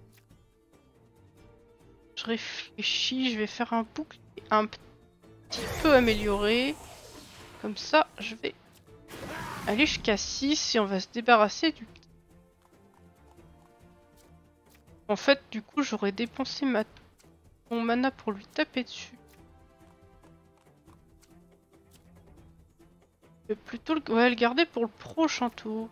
Je réfléchis, je vais faire un bouclier un petit peu amélioré. Comme ça, je vais aller jusqu'à six et on va se débarrasser du... En fait, du coup, j'aurais dépensé ma... mon mana pour lui taper dessus. Je vais plutôt le... Ouais, le garder pour le prochain tour.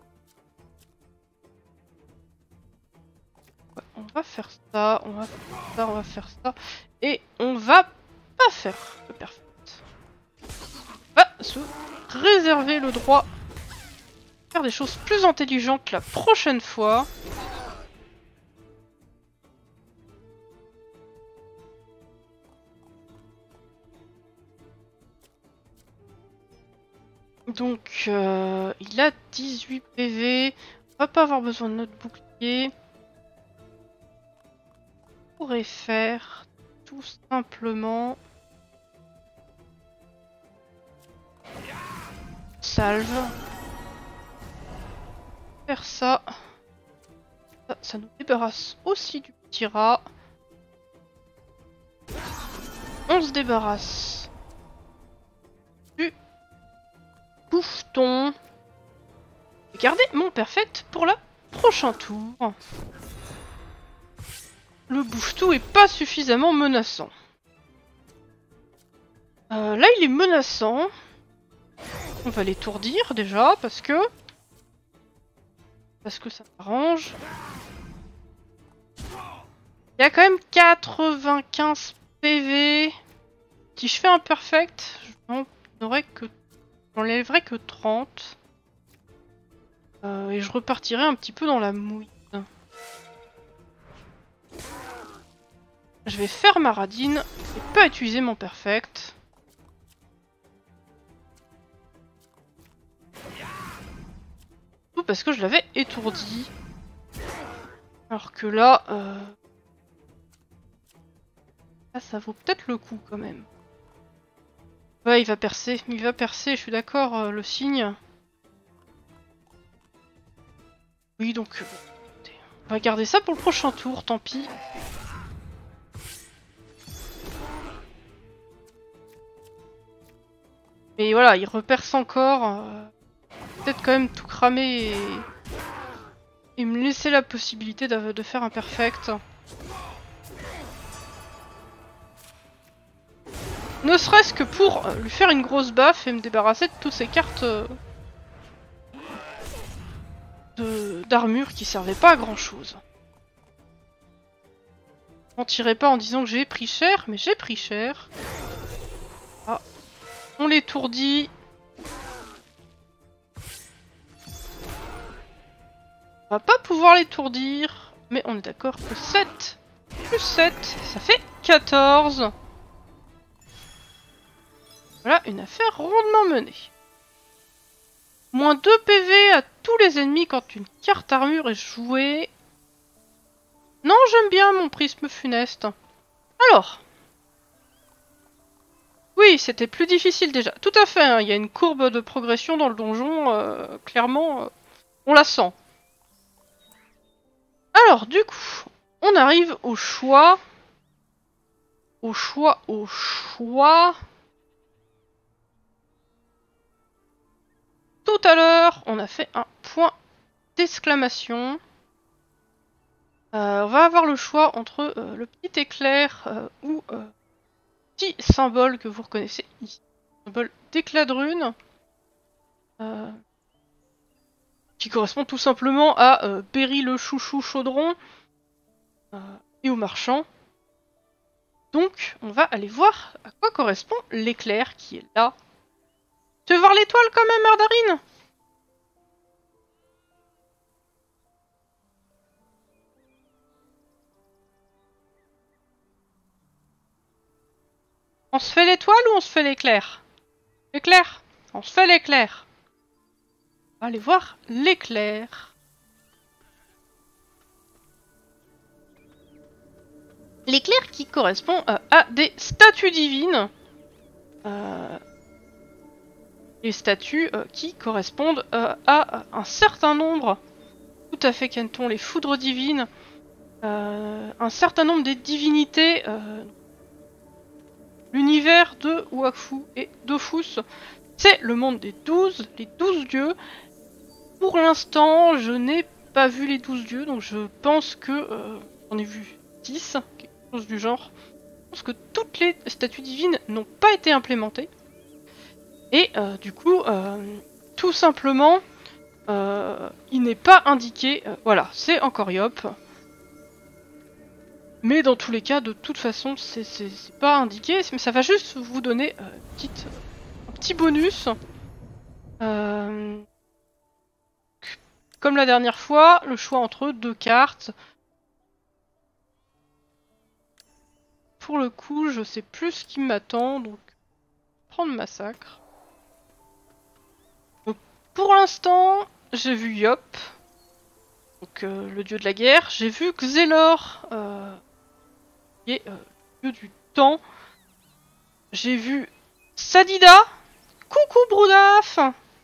Ouais, on va faire ça, on va faire ça, on va faire ça. Et on va pas faire le perfect. On va se réserver le droit de faire des choses plus intelligentes la prochaine fois. Donc, euh, il a dix-huit P V. On va pas avoir besoin de notre bouclier. On pourrait faire tout simplement... salve. Faire ça. Ça, ça nous débarrasse aussi du petit rat. On se débarrasse du bouffe-ton. Regardez mon perfect pour le prochain tour. Le bouffe-tout est pas suffisamment menaçant. Euh, là, il est menaçant. On va l'étourdir déjà parce que parce que ça m'arrange. Il y a quand même quatre-vingt-quinze P V. Si je fais un perfect, je n'en aurai que J'enlèverai que trente. Euh, et je repartirai un petit peu dans la mouille. Je vais faire ma radine et pas utiliser mon perfect. Tout parce que je l'avais étourdi. Alors que là... Euh... Là, ça vaut peut-être le coup quand même. Ouais, il va percer. Il va percer, je suis d'accord, euh, le signe. Oui, donc... Euh, on va garder ça pour le prochain tour, tant pis. Mais voilà, il reperce encore. Euh, Peut-être quand même tout cramer et... et me laisser la possibilité de, de faire un perfect. Ne serait-ce que pour lui faire une grosse baffe et me débarrasser de toutes ces cartes de d'armure qui servaient pas à grand chose. Je mentirai pas en disant que j'ai pris cher, mais j'ai pris cher. Ah. On l'étourdit. On va pas pouvoir l'étourdir, mais on est d'accord que sept plus sept, ça fait quatorze. Voilà une affaire rondement menée. Moins deux P V à tous les ennemis quand une carte armure est jouée. Non, j'aime bien mon prisme funeste. Alors. Oui, c'était plus difficile déjà. Tout à fait, hein, il y a une courbe de progression dans le donjon. Euh, clairement, euh, on la sent. Alors, du coup, on arrive au choix. Au choix, au choix... Tout à l'heure, on a fait un point d'exclamation. Euh, on va avoir le choix entre euh, le petit éclair euh, ou euh, petit symbole que vous reconnaissez ici. Symbole d'éclat de rune. Euh, qui correspond tout simplement à euh, Berry le chouchou chaudron euh, et au marchand. Donc, on va aller voir à quoi correspond l'éclair qui est là. Tu veux voir l'étoile quand même, Mardarine? On se fait l'étoile ou on se fait l'éclair? L'éclair. On se fait l'éclair. On va aller voir l'éclair. L'éclair qui correspond euh, à des statues divines. Euh, les statues euh, qui correspondent euh, à un certain nombre, tout à fait Kenton, les foudres divines, euh, un certain nombre des divinités, euh, l'univers de Wakfu et Dofus, c'est le monde des douze, les douze dieux. Pour l'instant, je n'ai pas vu les douze dieux, donc je pense que euh, j'en ai vu dix, quelque chose du genre. Je pense que toutes les statues divines n'ont pas été implémentées. Et euh, du coup, euh, tout simplement, euh, il n'est pas indiqué. Euh, voilà, c'est encore Yop. Mais dans tous les cas, de toute façon, c'est pas indiqué. Mais ça va juste vous donner euh, petite, un petit bonus. Euh, comme la dernière fois, le choix entre deux cartes. Pour le coup, je sais plus ce qui m'attend, donc prendre massacre. Donc, pour l'instant, j'ai vu Yop, donc euh, le dieu de la guerre. J'ai vu Xelor, euh, qui est euh, le dieu du temps. J'ai vu Sadida. Coucou Broudaf.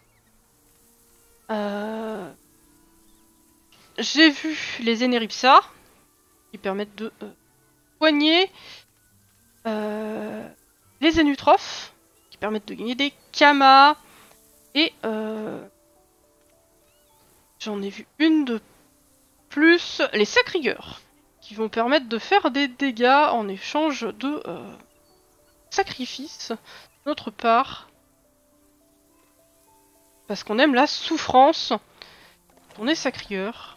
Euh, j'ai vu les Eneripsa, qui permettent de euh, soigner. Euh, les Enutrophes, qui permettent de gagner des Kamas. Et euh, j'en ai vu une de plus, les Sacrieurs, qui vont permettre de faire des dégâts en échange de euh, sacrifices de notre part. Parce qu'on aime la souffrance. On est Sacrieur.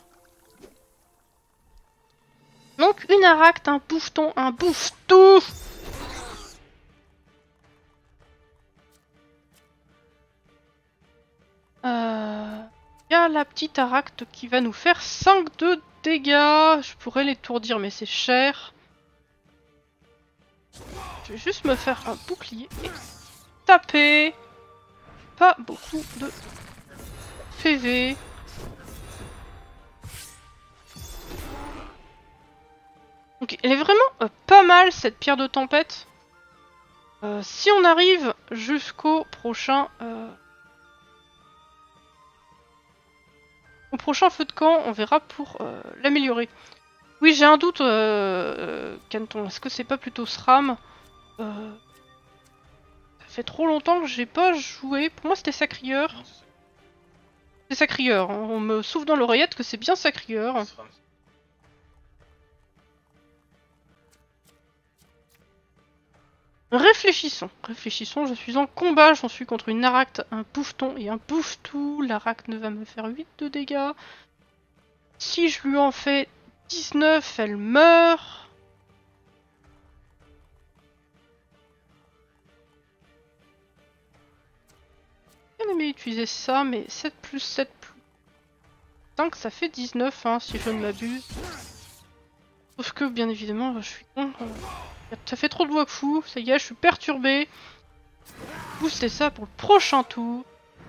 Donc une aracte, un bouffeton, un bouffe-tout. a la petite Aracte qui va nous faire cinq de dégâts. Je pourrais l'étourdir, mais c'est cher. Je vais juste me faire un bouclier et taper. Pas beaucoup de P V. Donc elle est vraiment euh, pas mal cette pierre de tempête. Euh, si on arrive jusqu'au prochain... Euh... Au prochain feu de camp, on verra pour euh, l'améliorer. Oui, j'ai un doute, euh, Canton. Est-ce que c'est pas plutôt SRAM euh... Ça fait trop longtemps que j'ai pas joué. Pour moi, c'était Sacrieur. C'est Sacrieur. Hein. On me souffle dans l'oreillette que c'est bien Sacrieur. Réfléchissons, réfléchissons, je suis en combat, j'en suis contre une Aracte, un bouffeton et un bouffe-tout. L'Aracte va me faire huit de dégâts. Si je lui en fais dix-neuf, elle meurt. J'ai bien aimé utiliser ça, mais sept plus sept plus cinq, ça fait dix-neuf, hein, si je ne m'abuse. Sauf que, bien évidemment, je suis con. Ça fait trop de wakfu, ça y est, je suis perturbé. Booster ça pour le prochain tour.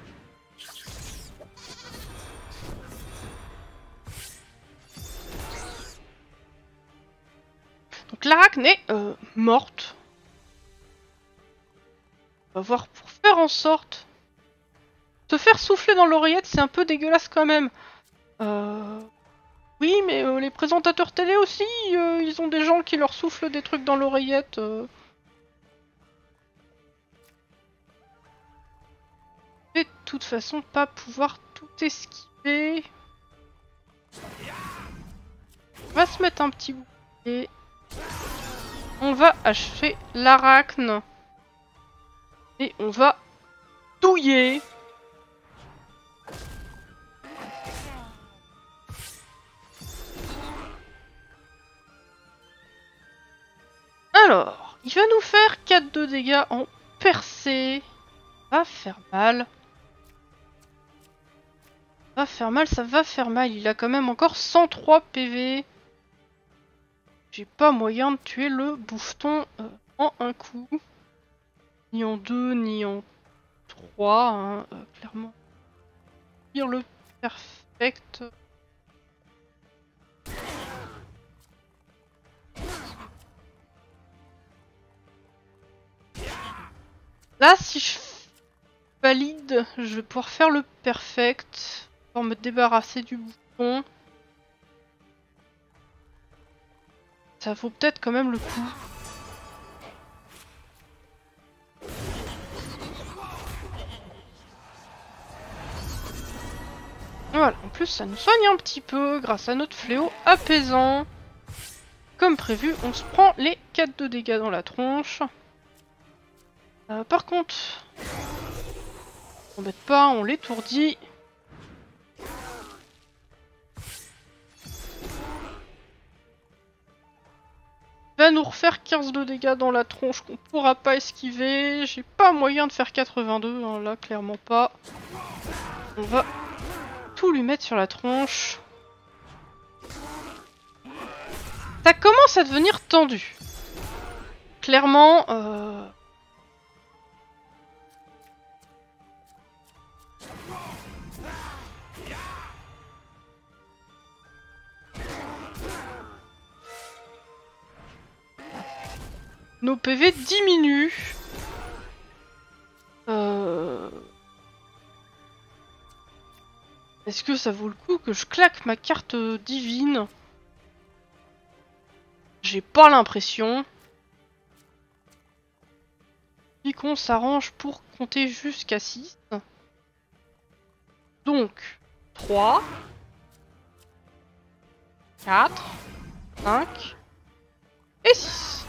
Donc l'Arachne est euh, morte. On va voir pour faire en sorte... Se faire souffler dans l'oreillette, c'est un peu dégueulasse quand même. Euh... Oui, mais euh, les présentateurs télé aussi, euh, ils ont des gens qui leur soufflent des trucs dans l'oreillette. Euh... Et de toute façon, pas pouvoir tout esquiver. On va se mettre un petit bouclier. On va achever l'Arachne. Et on va douiller. Alors, il va nous faire quatre de dégâts en percée. Ça va faire mal. Ça va faire mal, ça va faire mal. Il a quand même encore cent trois P V. J'ai pas moyen de tuer le bouffeton euh, en un coup. Ni en deux, ni en trois, hein, euh, clairement. Tire le perfect. Là, si je valide, je vais pouvoir faire le perfect pour me débarrasser du bouton. Ça vaut peut-être quand même le coup. Voilà, en plus ça nous soigne un petit peu grâce à notre fléau apaisant. Comme prévu, on se prend les quatre de dégâts dans la tronche. Euh, par contre, on n'embête pas, on l'étourdit. Il va nous refaire quinze de dégâts dans la tronche qu'on pourra pas esquiver. J'ai pas moyen de faire quatre-vingt-deux, hein, là clairement pas. On va tout lui mettre sur la tronche. Ça commence à devenir tendu. Clairement, euh... nos P V diminuent. Euh... Est-ce que ça vaut le coup que je claque ma carte divine? J'ai pas l'impression. Puis qu'on s'arrange pour compter jusqu'à six. Donc, trois, quatre, cinq et six.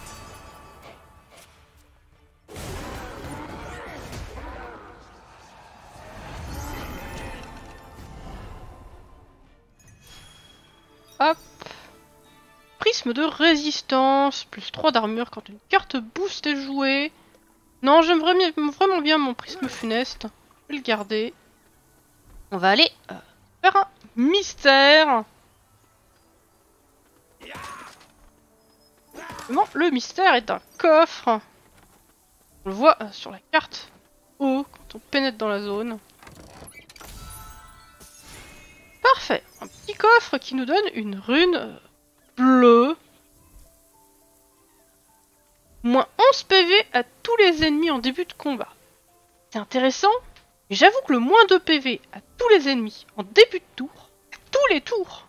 Hop. Prisme de résistance, plus trois d'armure quand une carte boost est jouée. Non, j'aime vraiment bien mon prisme funeste. Je vais le garder. On va aller euh, faire un mystère. Comment le mystère est un coffre. On le voit sur la carte haut quand on pénètre dans la zone. Parfait. Un petit coffre qui nous donne une rune bleue. Moins onze P V à tous les ennemis en début de combat. C'est intéressant, mais j'avoue que le moins de P V à tous les ennemis en début de tour, à tous les tours,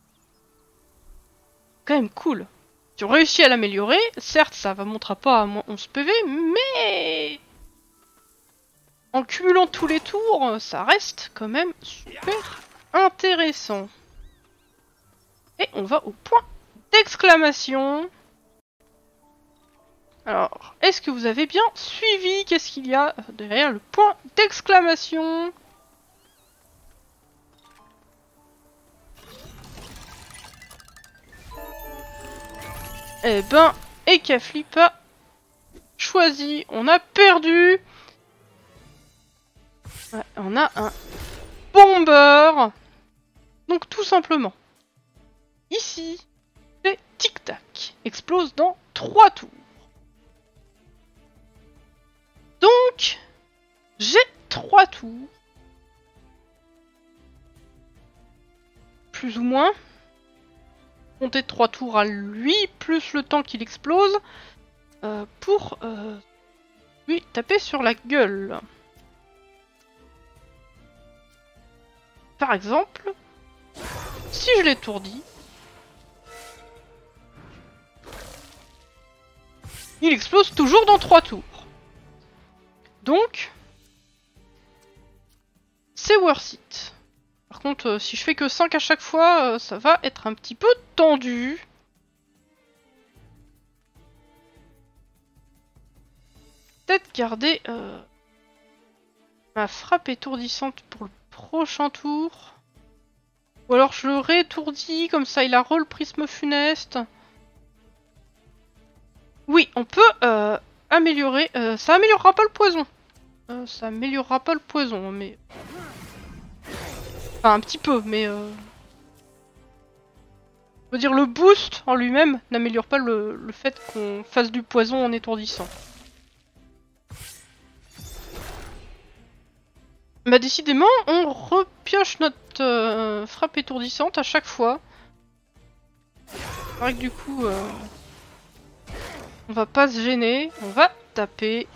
quand même cool. Si on réussit à l'améliorer, certes ça ne montera pas à moins onze P V, mais en cumulant tous les tours, ça reste quand même super intéressant. Et on va au point d'exclamation. Alors, est-ce que vous avez bien suivi? Qu'est-ce qu'il y a derrière le point d'exclamation? Eh ben, Ekaflip a choisi. On a perdu. Ouais, on a un bomber. Donc tout simplement, ici, c'est tic-tac. Explose dans trois tours. Donc, j'ai trois tours. Plus ou moins. Compter trois tours à lui, plus le temps qu'il explose, euh, pour euh, lui taper sur la gueule. Par exemple, si je l'étourdis, il explose toujours dans trois tours. Donc, c'est worth it. Par contre, euh, si je fais que cinq à chaque fois, euh, ça va être un petit peu tendu. Peut-être garder euh, ma frappe étourdissante pour le prochain tour. Ou alors je le réétourdis, comme ça il a re le prisme funeste. Oui, on peut euh, améliorer. Euh, ça améliorera pas le poison. Euh, ça améliorera pas le poison, mais... Enfin, un petit peu, mais... Euh... Je veux dire, le boost en lui-même n'améliore pas le, le fait qu'on fasse du poison en étourdissant. Bah décidément, on repioche notre euh, frappe étourdissante à chaque fois. C'est vrai que du coup, euh, on va pas se gêner, on va taper.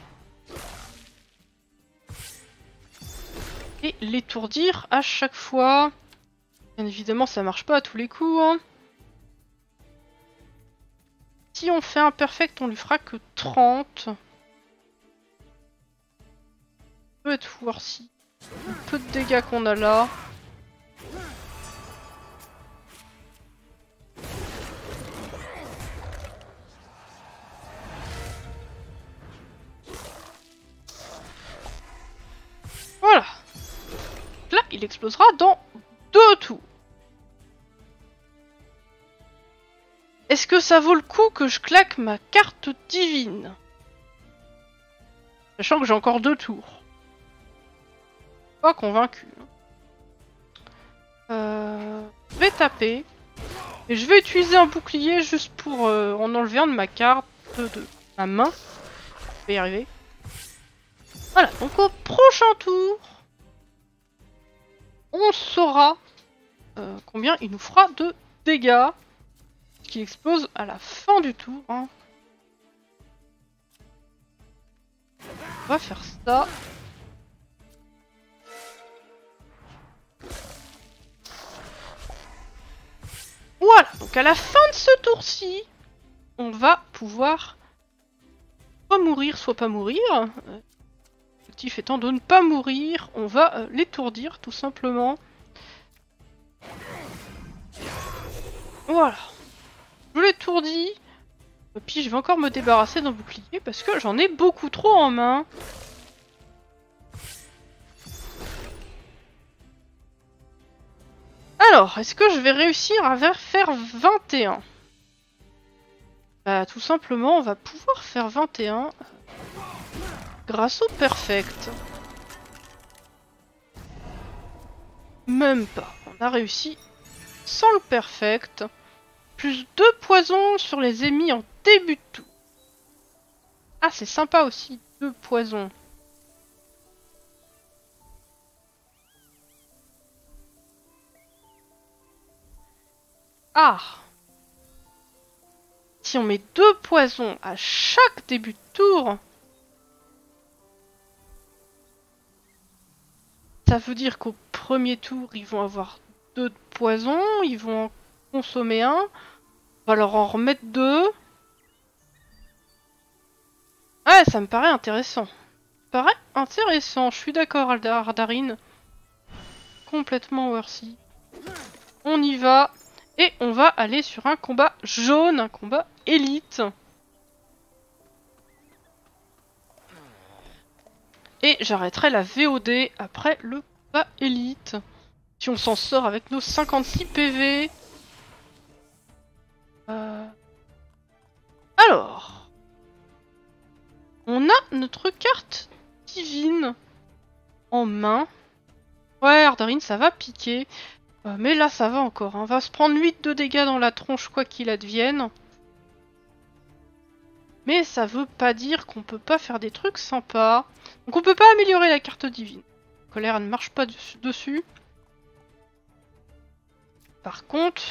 Et l'étourdir à chaque fois. Bien évidemment, ça marche pas à tous les coups. Hein. Si on fait un perfect, on lui fera que trente. Peut être voir si un peu de dégâts qu'on a là. Voilà. Là, il explosera dans deux tours. Est-ce que ça vaut le coup que je claque ma carte divine? Sachant que j'ai encore deux tours. Pas convaincu. Euh, je vais taper. Et je vais utiliser un bouclier juste pour euh, en enlever un de ma carte de ma main. Je vais y arriver. Voilà, donc au prochain tour, on saura euh, combien il nous fera de dégâts. Qui explose à la fin du tour. Hein. On va faire ça. Voilà, donc à la fin de ce tour-ci, on va pouvoir soit mourir, soit pas mourir. L'objectif étant de ne pas mourir, on va euh, l'étourdir tout simplement. Voilà. Je l'étourdis. Et puis je vais encore me débarrasser d'un bouclier parce que j'en ai beaucoup trop en main. Alors, est-ce que je vais réussir à faire vingt et un? Bah tout simplement, on va pouvoir faire vingt et un grâce au perfect. Même pas. On a réussi sans le perfect. Plus deux poisons sur les ennemis en début de tour. Ah, c'est sympa aussi, deux poisons. Ah! Si on met deux poisons à chaque début de tour, ça veut dire qu'au premier tour, ils vont avoir deux poisons, ils vont en consommer un, on va leur en remettre deux. Ouais, ça me paraît intéressant. Ça me paraît intéressant, je suis d'accord, Ardarine. Complètement worthy. On y va. Et on va aller sur un combat jaune, un combat élite. Et j'arrêterai la V O D après le combat élite. Si on s'en sort avec nos cinquante-six P V. Euh... Alors. On a notre carte divine en main. Ouais, Ardarine, ça va piquer. Euh, mais là, ça va encore. Hein. On va se prendre huit de dégâts dans la tronche, quoi qu'il advienne. Mais ça veut pas dire qu'on peut pas faire des trucs sympas. Donc on peut pas améliorer la carte divine. La colère ne marche pas dessus. Par contre,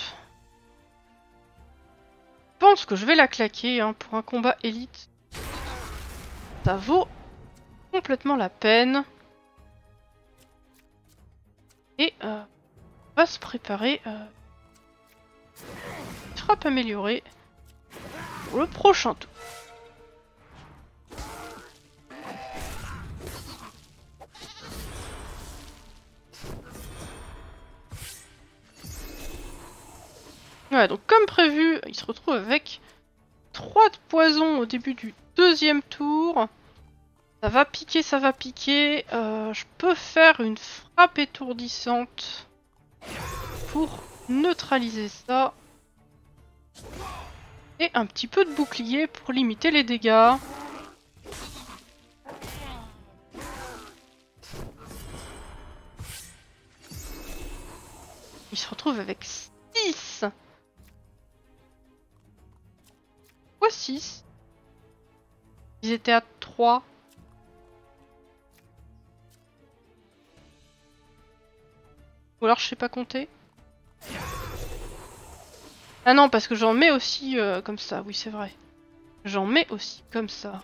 je pense que je vais la claquer hein, pour un combat élite. Ça vaut complètement la peine. Et euh, on va se préparer. Euh, frappe améliorée pour le prochain tour. Ouais, donc comme prévu, il se retrouve avec trois de poison au début du deuxième tour. Ça va piquer, ça va piquer. Euh, je peux faire une frappe étourdissante pour neutraliser ça. Et un petit peu de bouclier pour limiter les dégâts. Il se retrouve avec six. Pourquoi six? Ils étaient à trois. Ou alors je sais pas compter. Ah non, parce que j'en mets aussi euh, comme ça, oui c'est vrai. J'en mets aussi comme ça.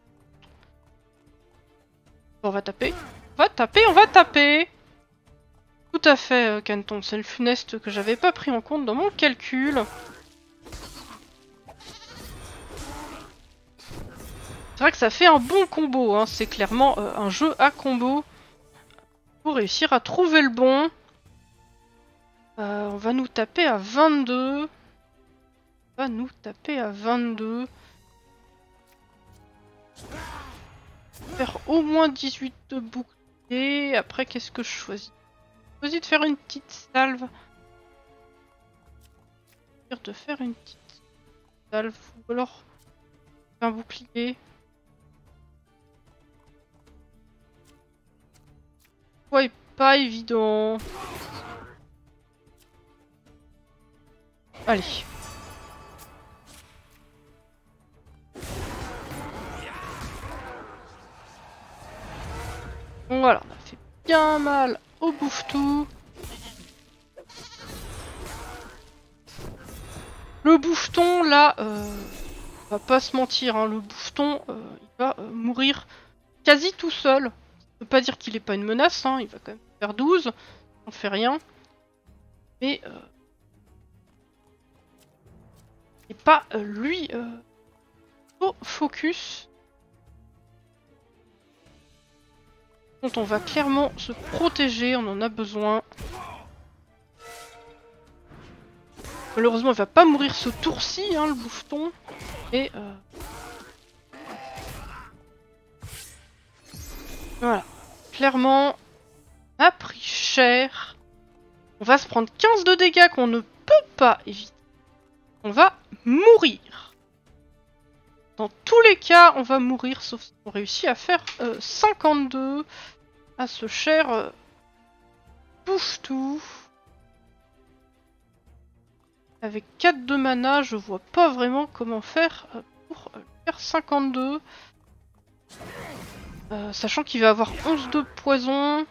Bon, on va taper. On va taper, on va taper. Tout à fait, euh, Canton. C'est le funeste que j'avais pas pris en compte dans mon calcul. C'est vrai que ça fait un bon combo, hein. C'est clairement euh, un jeu à combo. Pour réussir à trouver le bon. Euh, on va nous taper à vingt-deux. On va nous taper à vingt-deux. Faire au moins dix-huit de bouclier. Après, qu'est-ce que je choisis? Je choisis de faire une petite salve. De faire une petite salve. Ou alors un bouclier. Ouais, pas évident. Allez. Voilà, on a fait bien mal au bouffe-tout. Le bouffeton, là, euh, on va pas se mentir, hein, le bouffeton, euh, il va euh, mourir quasi tout seul. Ça veut pas dire qu'il est pas une menace, hein, il va quand même faire douze, on fait rien. Mais, euh, et pas euh, lui euh, au focus. Dont on va clairement se protéger, on en a besoin. Malheureusement, il va pas mourir ce tour-ci, hein, le bouffeton. Et euh... voilà. Clairement, on a pris cher. On va se prendre quinze de dégâts qu'on ne peut pas éviter. On va mourir. Dans tous les cas, on va mourir, sauf si on réussit à faire euh, cinquante-deux à ce cher euh, bouffe-tout. Avec quatre de mana, je vois pas vraiment comment faire euh, pour euh, faire cinquante-deux. Euh, sachant qu'il va avoir onze de poison.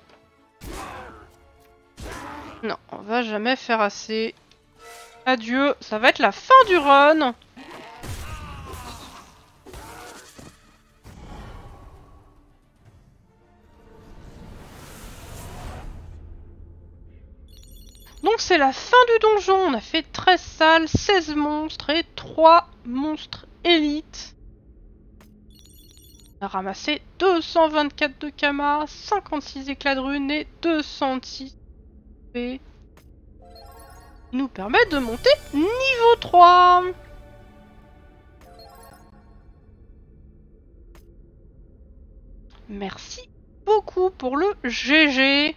Non, on va jamais faire assez. Adieu, ça va être la fin du run. Donc c'est la fin du donjon, on a fait treize salles, seize monstres et trois monstres élites. On a ramassé deux cent vingt-quatre de Kama, cinquante-six éclats de runes et deux cent six P. Nous permet de monter niveau trois. Merci beaucoup pour le G G.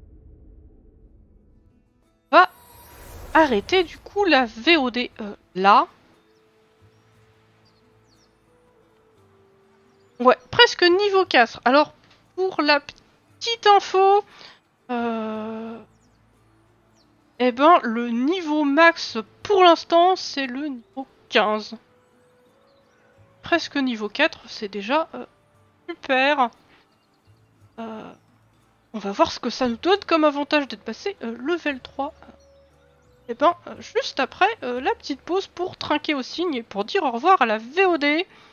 On va arrêter du coup la V O D euh, là. Ouais, presque niveau quatre. Alors, pour la petite info, euh... eh ben, le niveau max pour l'instant, c'est le niveau quinze. Presque niveau quatre, c'est déjà euh, super. Euh... On va voir ce que ça nous donne comme avantage d'être passé euh, level trois. Et ben, euh, juste après euh, la petite pause pour trinquer au signe et pour dire au revoir à la V O D.